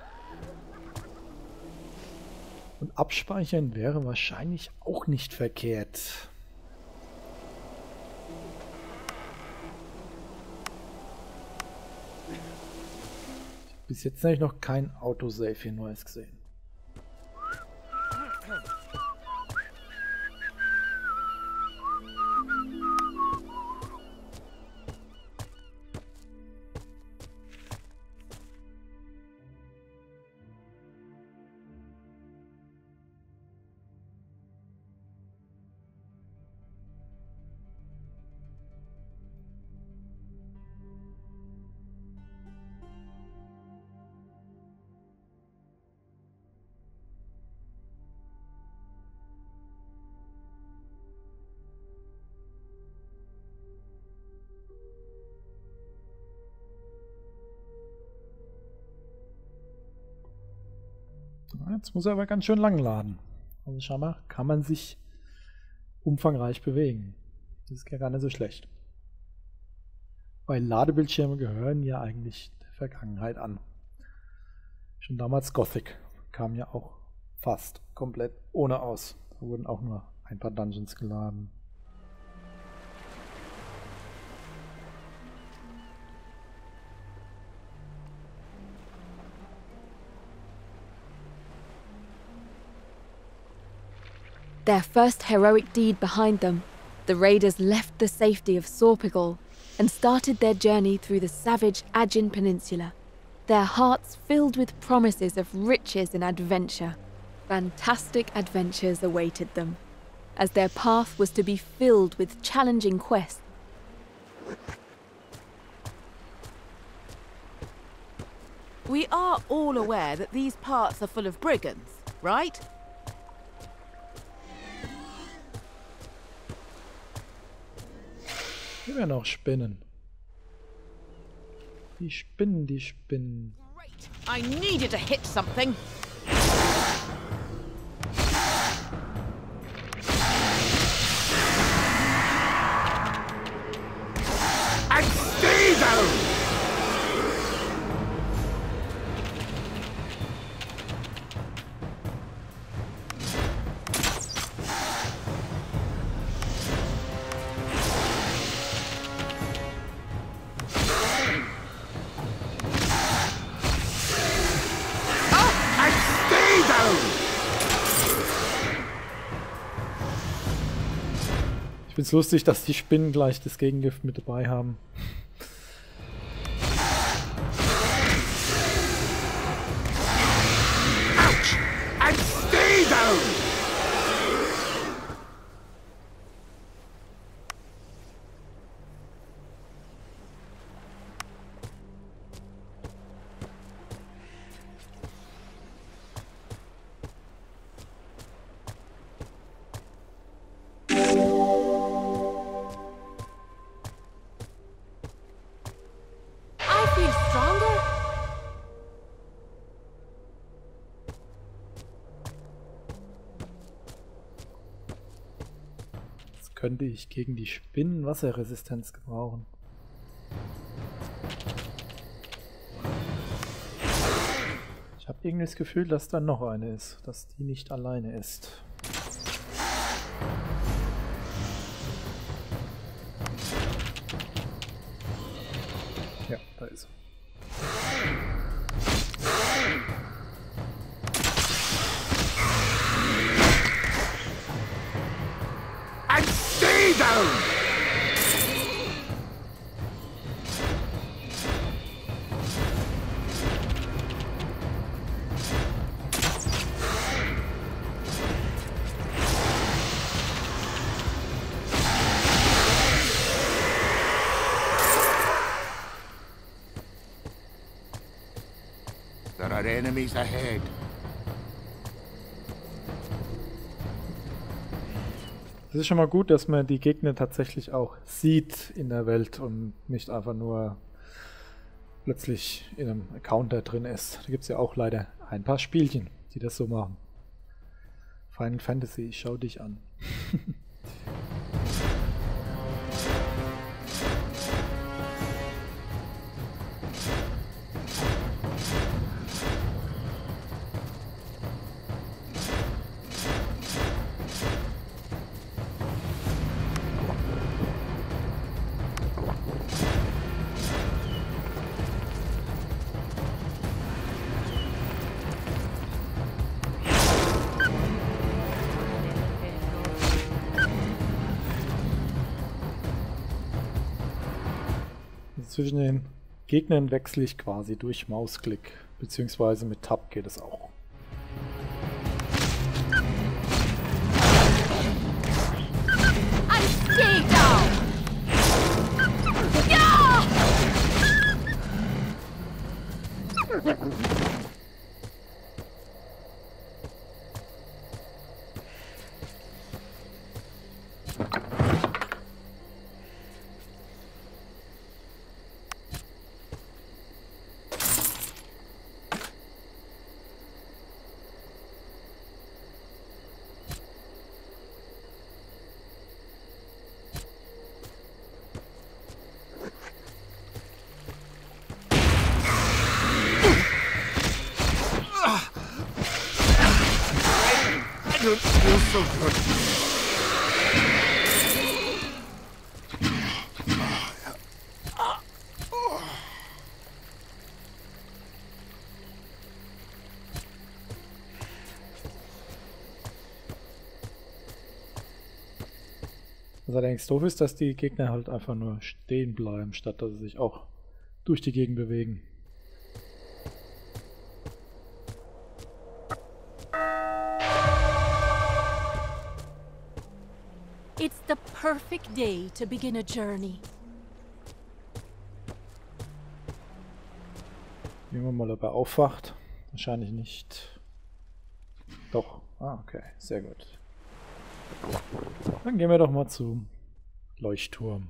Und abspeichern wäre wahrscheinlich auch nicht verkehrt. Bis jetzt habe ich noch kein Autosave-Hinweis gesehen. Jetzt muss er aber ganz schön lang laden. Also scheinbar kann man sich umfangreich bewegen. Das ist ja gar nicht so schlecht. Weil Ladebildschirme gehören ja eigentlich der Vergangenheit an. Schon damals Gothic kam ja auch fast komplett ohne aus. Da wurden auch nur ein paar Dungeons geladen. Their first heroic deed behind them, the raiders left the safety of Sorpigal and started their journey through the savage Aegean Peninsula, their hearts filled with promises of riches and adventure. Fantastic adventures awaited them, as their path was to be filled with challenging quests. We are all aware that these parts are full of brigands, right? Hier werden auch Spinnen. Die Spinnen, die Spinnen. Great. I needed to hit something. And stay down! Ich finde es lustig, dass die Spinnen gleich das Gegengift mit dabei haben. Ouch! And stay down! Könnte ich gegen die Spinnen Wasserresistenz gebrauchen. Ich habe irgendwie das Gefühl, dass da noch eine ist, dass die nicht alleine ist. stay down! There are enemies ahead. Es ist schon mal gut, dass man die Gegner tatsächlich auch sieht in der Welt und nicht einfach nur plötzlich in einem Account da drin ist. Da gibt es ja auch leider ein paar Spielchen, die das so machen. Final Fantasy, ich schau dich an. Zwischen den Gegnern wechsle ich quasi durch Mausklick, beziehungsweise mit Tab geht es auch. I don't feel so good. Was allerdings doof ist, dass die Gegner halt einfach nur stehen bleiben, statt dass sie sich auch durch die Gegend bewegen. It's the perfect day to begin a journey. Sehen wir mal, ob er aufwacht. Wahrscheinlich nicht. Doch. Ah, okay. Sehr gut. Dann gehen wir doch mal zum Leuchtturm.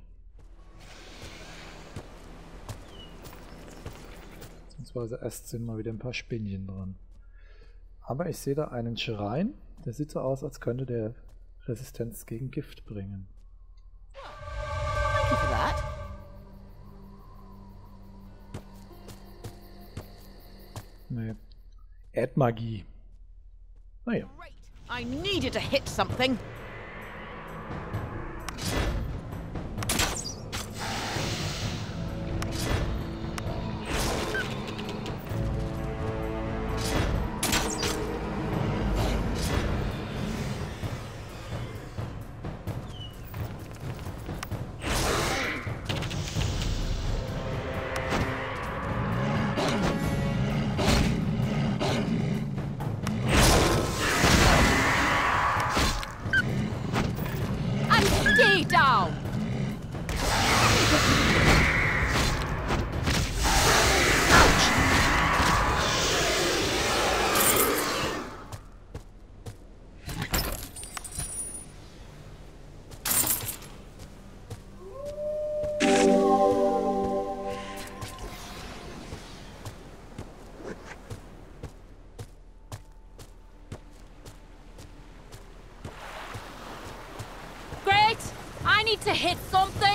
Beziehungsweise erst sind mal wieder ein paar Spinnchen dran. Aber ich sehe da einen Schrein. Der sieht so aus, als könnte der Resistenz gegen Gift bringen. Thank you for that. Nee. Erdmagie. Naja. Great. I needed to hit something. Stay down! Great! I need to hit something!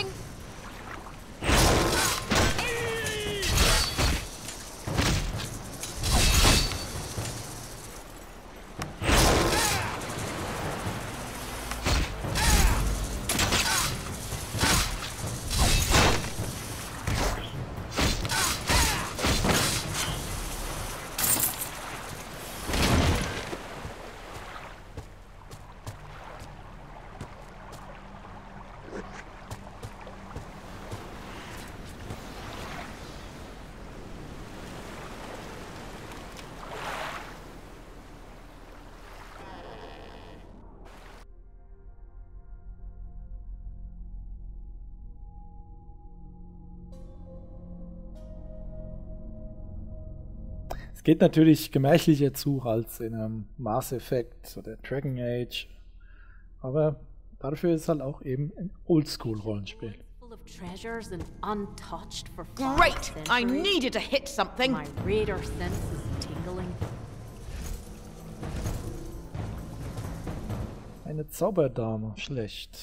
geht natürlich gemächlicher zu als in einem Mass Effect oder Dragon Age. Aber dafür ist es halt auch eben ein Oldschool-Rollenspiel. Full of treasures and untouched for Great! I needed to hit something. My raider sense is tingling. Eine Zauberdame, schlecht.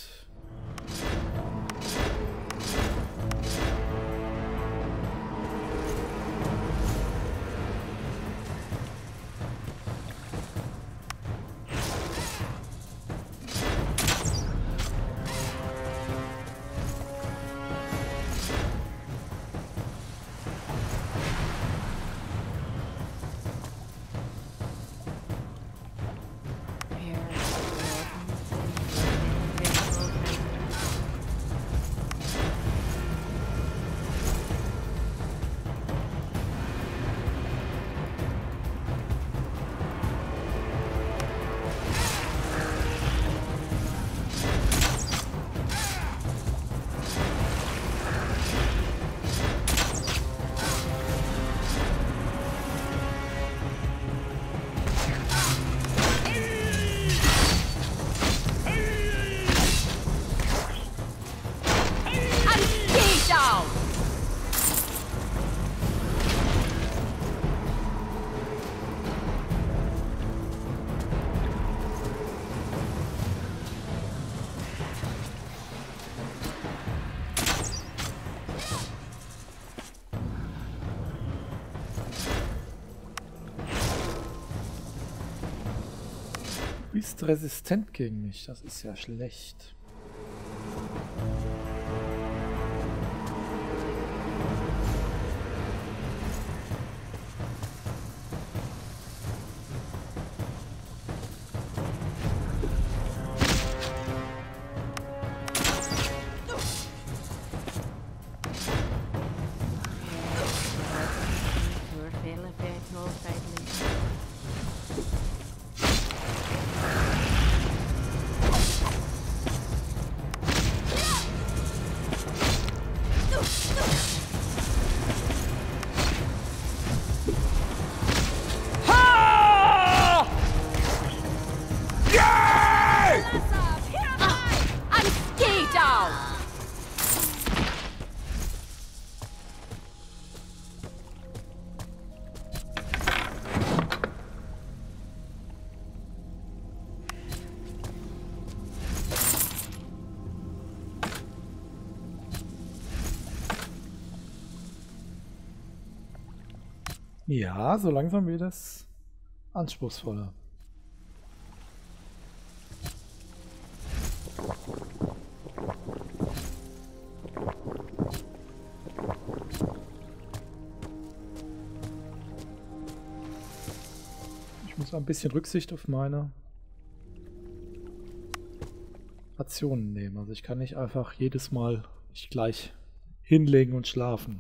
Du bist resistent gegen mich, das ist ja schlecht. Ja, so langsam wird es anspruchsvoller. Ich muss ein bisschen Rücksicht auf meine Rationen nehmen. Also ich kann nicht einfach jedes Mal mich gleich hinlegen und schlafen.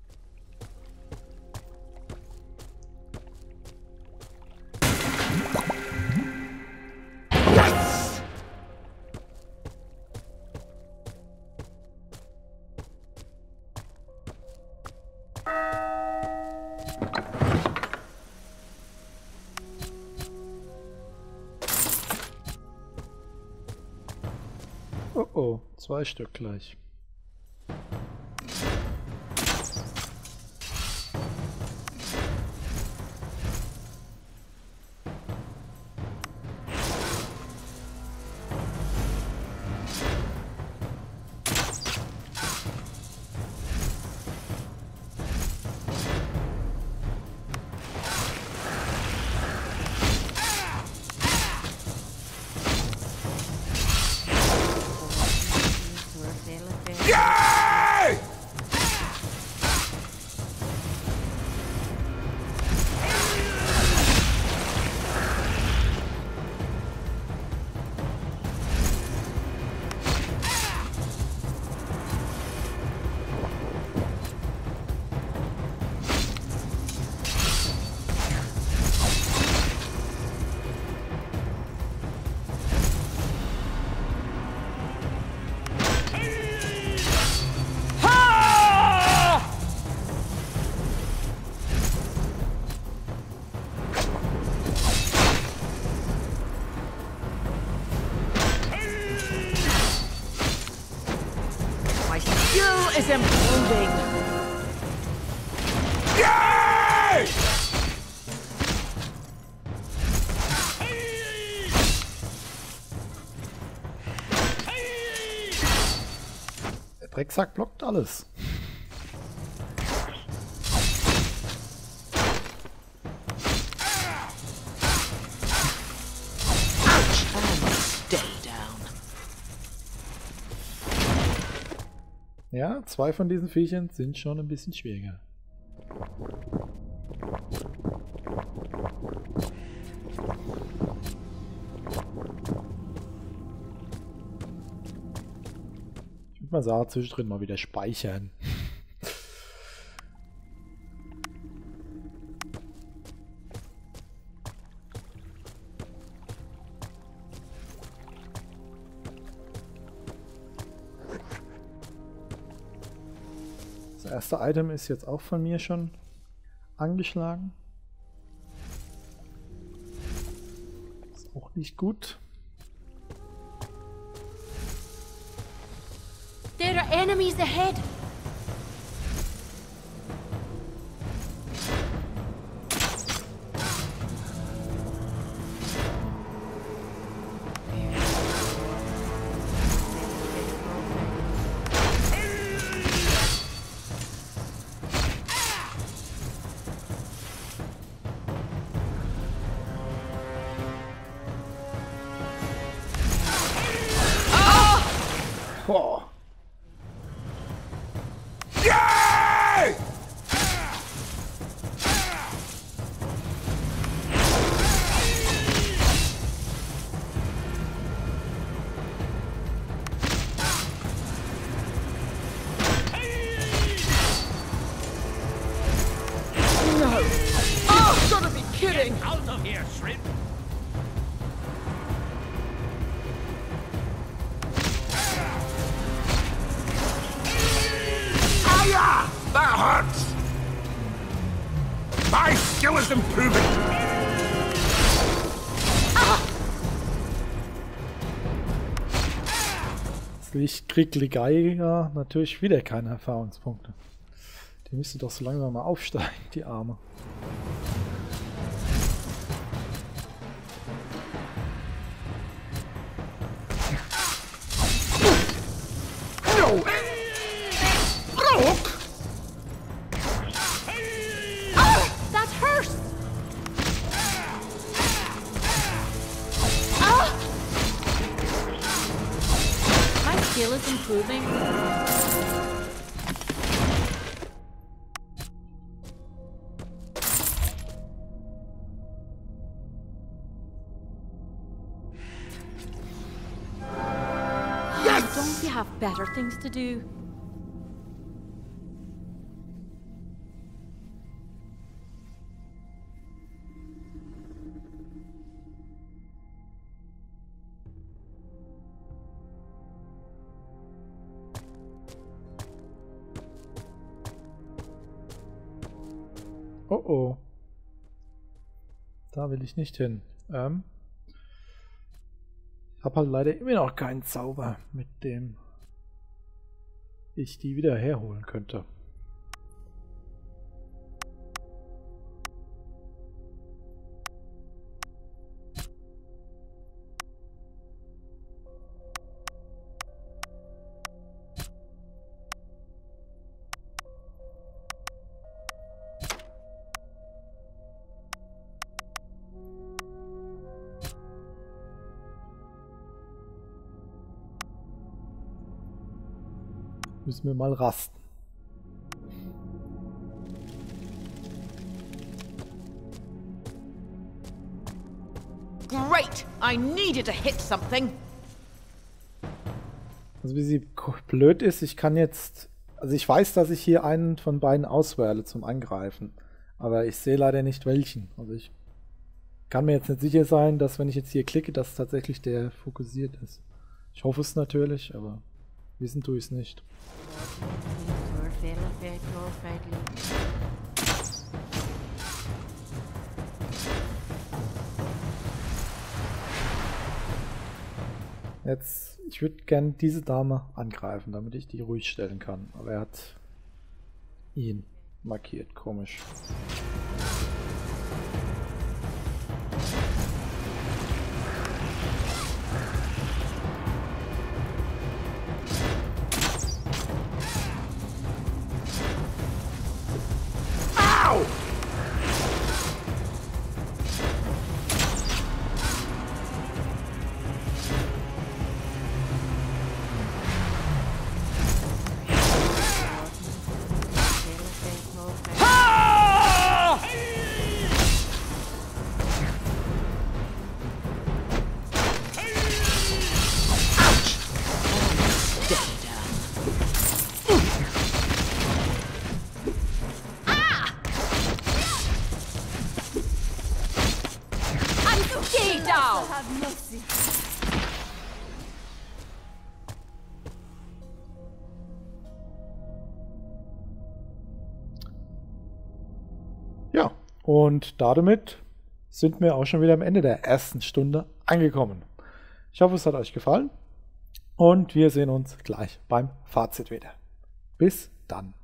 Oh oh, zwei Stück gleich. fuel is improving. Yay! Der Drecksack blockt alles. Ja, zwei von diesen Viechern sind schon ein bisschen schwieriger. Ich würde mal sagen, zwischendrin mal wieder speichern. Das erste Item ist jetzt auch von mir schon angeschlagen. Ist auch nicht gut. There are enemies ahead. Boah. Yay! No. Oh, gotta be kidding. Out of here, shrimp! Hiya! That hurts! My skill is improving! Ich krieg Ligaiga natürlich wieder keine Erfahrungspunkte. Die müsste doch so langsam mal aufsteigen, die Arme. No! Look! That hurts! My skill is improving. Yes! Don't you have better things to do? Oh oh. Da will ich nicht hin. Ähm. Ich habe halt leider immer noch keinen Zauber, mit dem ich die wieder herholen könnte. Müssen wir mal rasten. Great! I needed to hit something. Also wie sie blöd ist, ich kann jetzt... Also ich weiß, dass ich hier einen von beiden auswähle zum Angreifen. Aber ich sehe leider nicht welchen. Also ich kann mir jetzt nicht sicher sein, dass wenn ich jetzt hier klicke, dass tatsächlich der fokussiert ist. Ich hoffe es natürlich, aber wissen tue ich es nicht. jetzt, ich würde gern diese Dame angreifen, damit ich die ruhig stellen kann. Aber er hat ihn markiert, komisch. Ja, und damit sind wir auch schon wieder am Ende der ersten Stunde angekommen. Ich hoffe, es hat euch gefallen und wir sehen uns gleich beim Fazit wieder. Bis dann.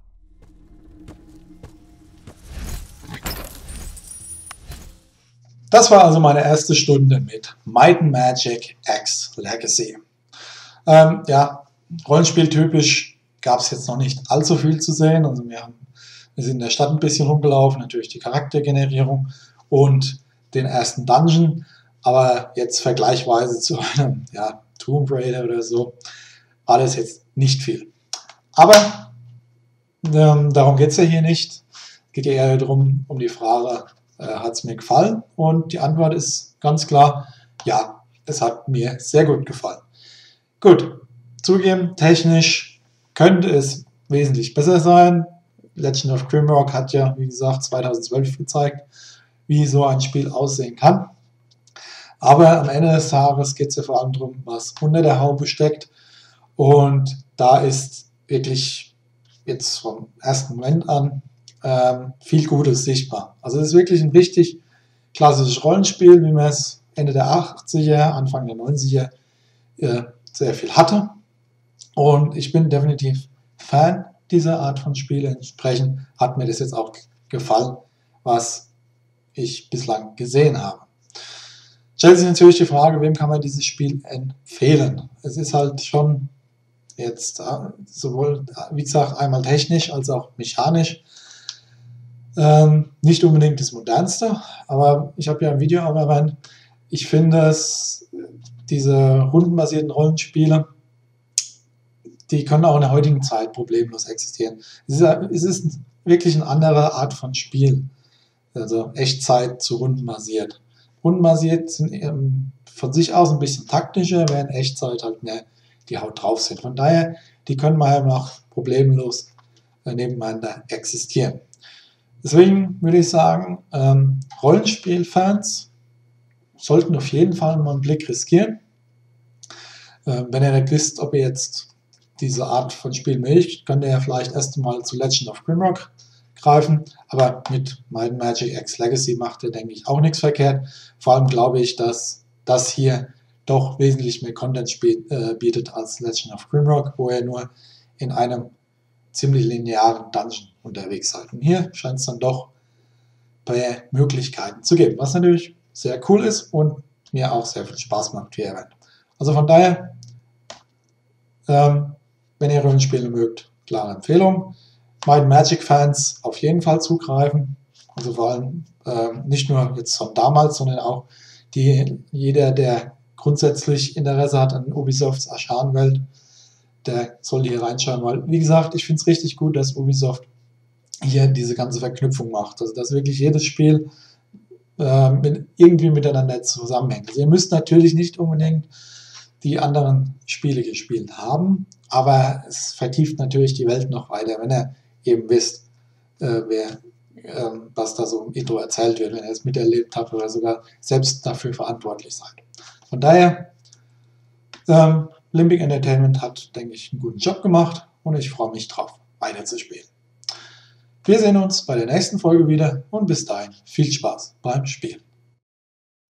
Das war also meine erste Stunde mit Might and Magic X Legacy. Ähm, ja, Rollenspieltypisch gab es jetzt noch nicht allzu viel zu sehen. Also wir, haben, wir sind in der Stadt ein bisschen rumgelaufen, natürlich die Charaktergenerierung und den ersten Dungeon, aber jetzt vergleichsweise zu einem ja, Tomb Raider oder so war das jetzt nicht viel. Aber ähm, darum geht es ja hier nicht. Es geht ja eher darum, um die Frage, äh, hat es mir gefallen? Und die Antwort ist ganz klar, ja, es hat mir sehr gut gefallen. Gut, zugeben, technisch könnte es wesentlich besser sein. Legend of Grimrock hat ja, wie gesagt, zweitausendzwölf gezeigt, wie so ein Spiel aussehen kann. Aber am Ende des Tages geht es ja vor allem darum, was unter der Haube steckt. Und da ist wirklich jetzt vom ersten Moment an ähm, viel Gutes sichtbar. Also es ist wirklich ein richtig klassisches Rollenspiel, wie man es Ende der achtziger, Anfang der neunziger äh, sehr viel hatte. Und ich bin definitiv Fan dieser Art von Spielen. Entsprechend hat mir das jetzt auch gefallen, was ich bislang gesehen habe. Stellt sich natürlich die Frage, wem kann man dieses Spiel empfehlen? Es ist halt schon jetzt sowohl, wie gesagt, einmal technisch als auch mechanisch ähm, nicht unbedingt das modernste, aber ich habe ja im Video auch erwähnt, ich finde es, diese rundenbasierten Rollenspiele, die können auch in der heutigen Zeit problemlos existieren. Es ist, es ist wirklich eine andere Art von Spiel, also Echtzeit zu rundenbasiert. Rundenbasiert sind ähm, von sich aus ein bisschen taktischer, während Echtzeit halt mehr die Haut drauf sind. Von daher, die können meiner Meinung nach problemlos äh, nebeneinander existieren. Deswegen würde ich sagen, ähm, Rollenspielfans sollten auf jeden Fall mal einen Blick riskieren. Äh, wenn ihr nicht wisst, ob ihr jetzt diese Art von Spiel mögt, könnt ihr ja vielleicht erst mal zu Legend of Grimrock greifen, aber mit Might and Magic X Legacy macht ihr, denke ich, auch nichts verkehrt. Vor allem glaube ich, dass das hier doch wesentlich mehr Content spielt, äh, bietet als Legend of Grimrock, wo ihr nur in einem ziemlich linearen Dungeon unterwegs seid. Und hier scheint es dann doch mehr Möglichkeiten zu geben, was natürlich sehr cool ist und mir auch sehr viel Spaß macht, wie ihr erwähnt. Also von daher, ähm, wenn ihr Rollenspiele mögt, klare Empfehlung. Might and Magic Fans auf jeden Fall zugreifen. Also vor allem ähm, nicht nur jetzt von damals, sondern auch die, jeder, der grundsätzlich Interesse hat an Ubisofts Arcane-Welt, der sollte hier reinschauen, weil, wie gesagt, ich finde es richtig gut, dass Ubisoft hier diese ganze Verknüpfung macht. Also dass wirklich jedes Spiel äh, mit, irgendwie miteinander zusammenhängt. Also ihr müsst natürlich nicht unbedingt die anderen Spiele gespielt haben, aber es vertieft natürlich die Welt noch weiter, wenn ihr eben wisst, äh, wer, äh, was da so im Intro erzählt wird, wenn ihr es miterlebt habt oder sogar selbst dafür verantwortlich seid. Von daher, ähm, Limbic Entertainment hat, denke ich, einen guten Job gemacht und ich freue mich drauf, weiterzuspielen. Wir sehen uns bei der nächsten Folge wieder und bis dahin viel Spaß beim Spielen.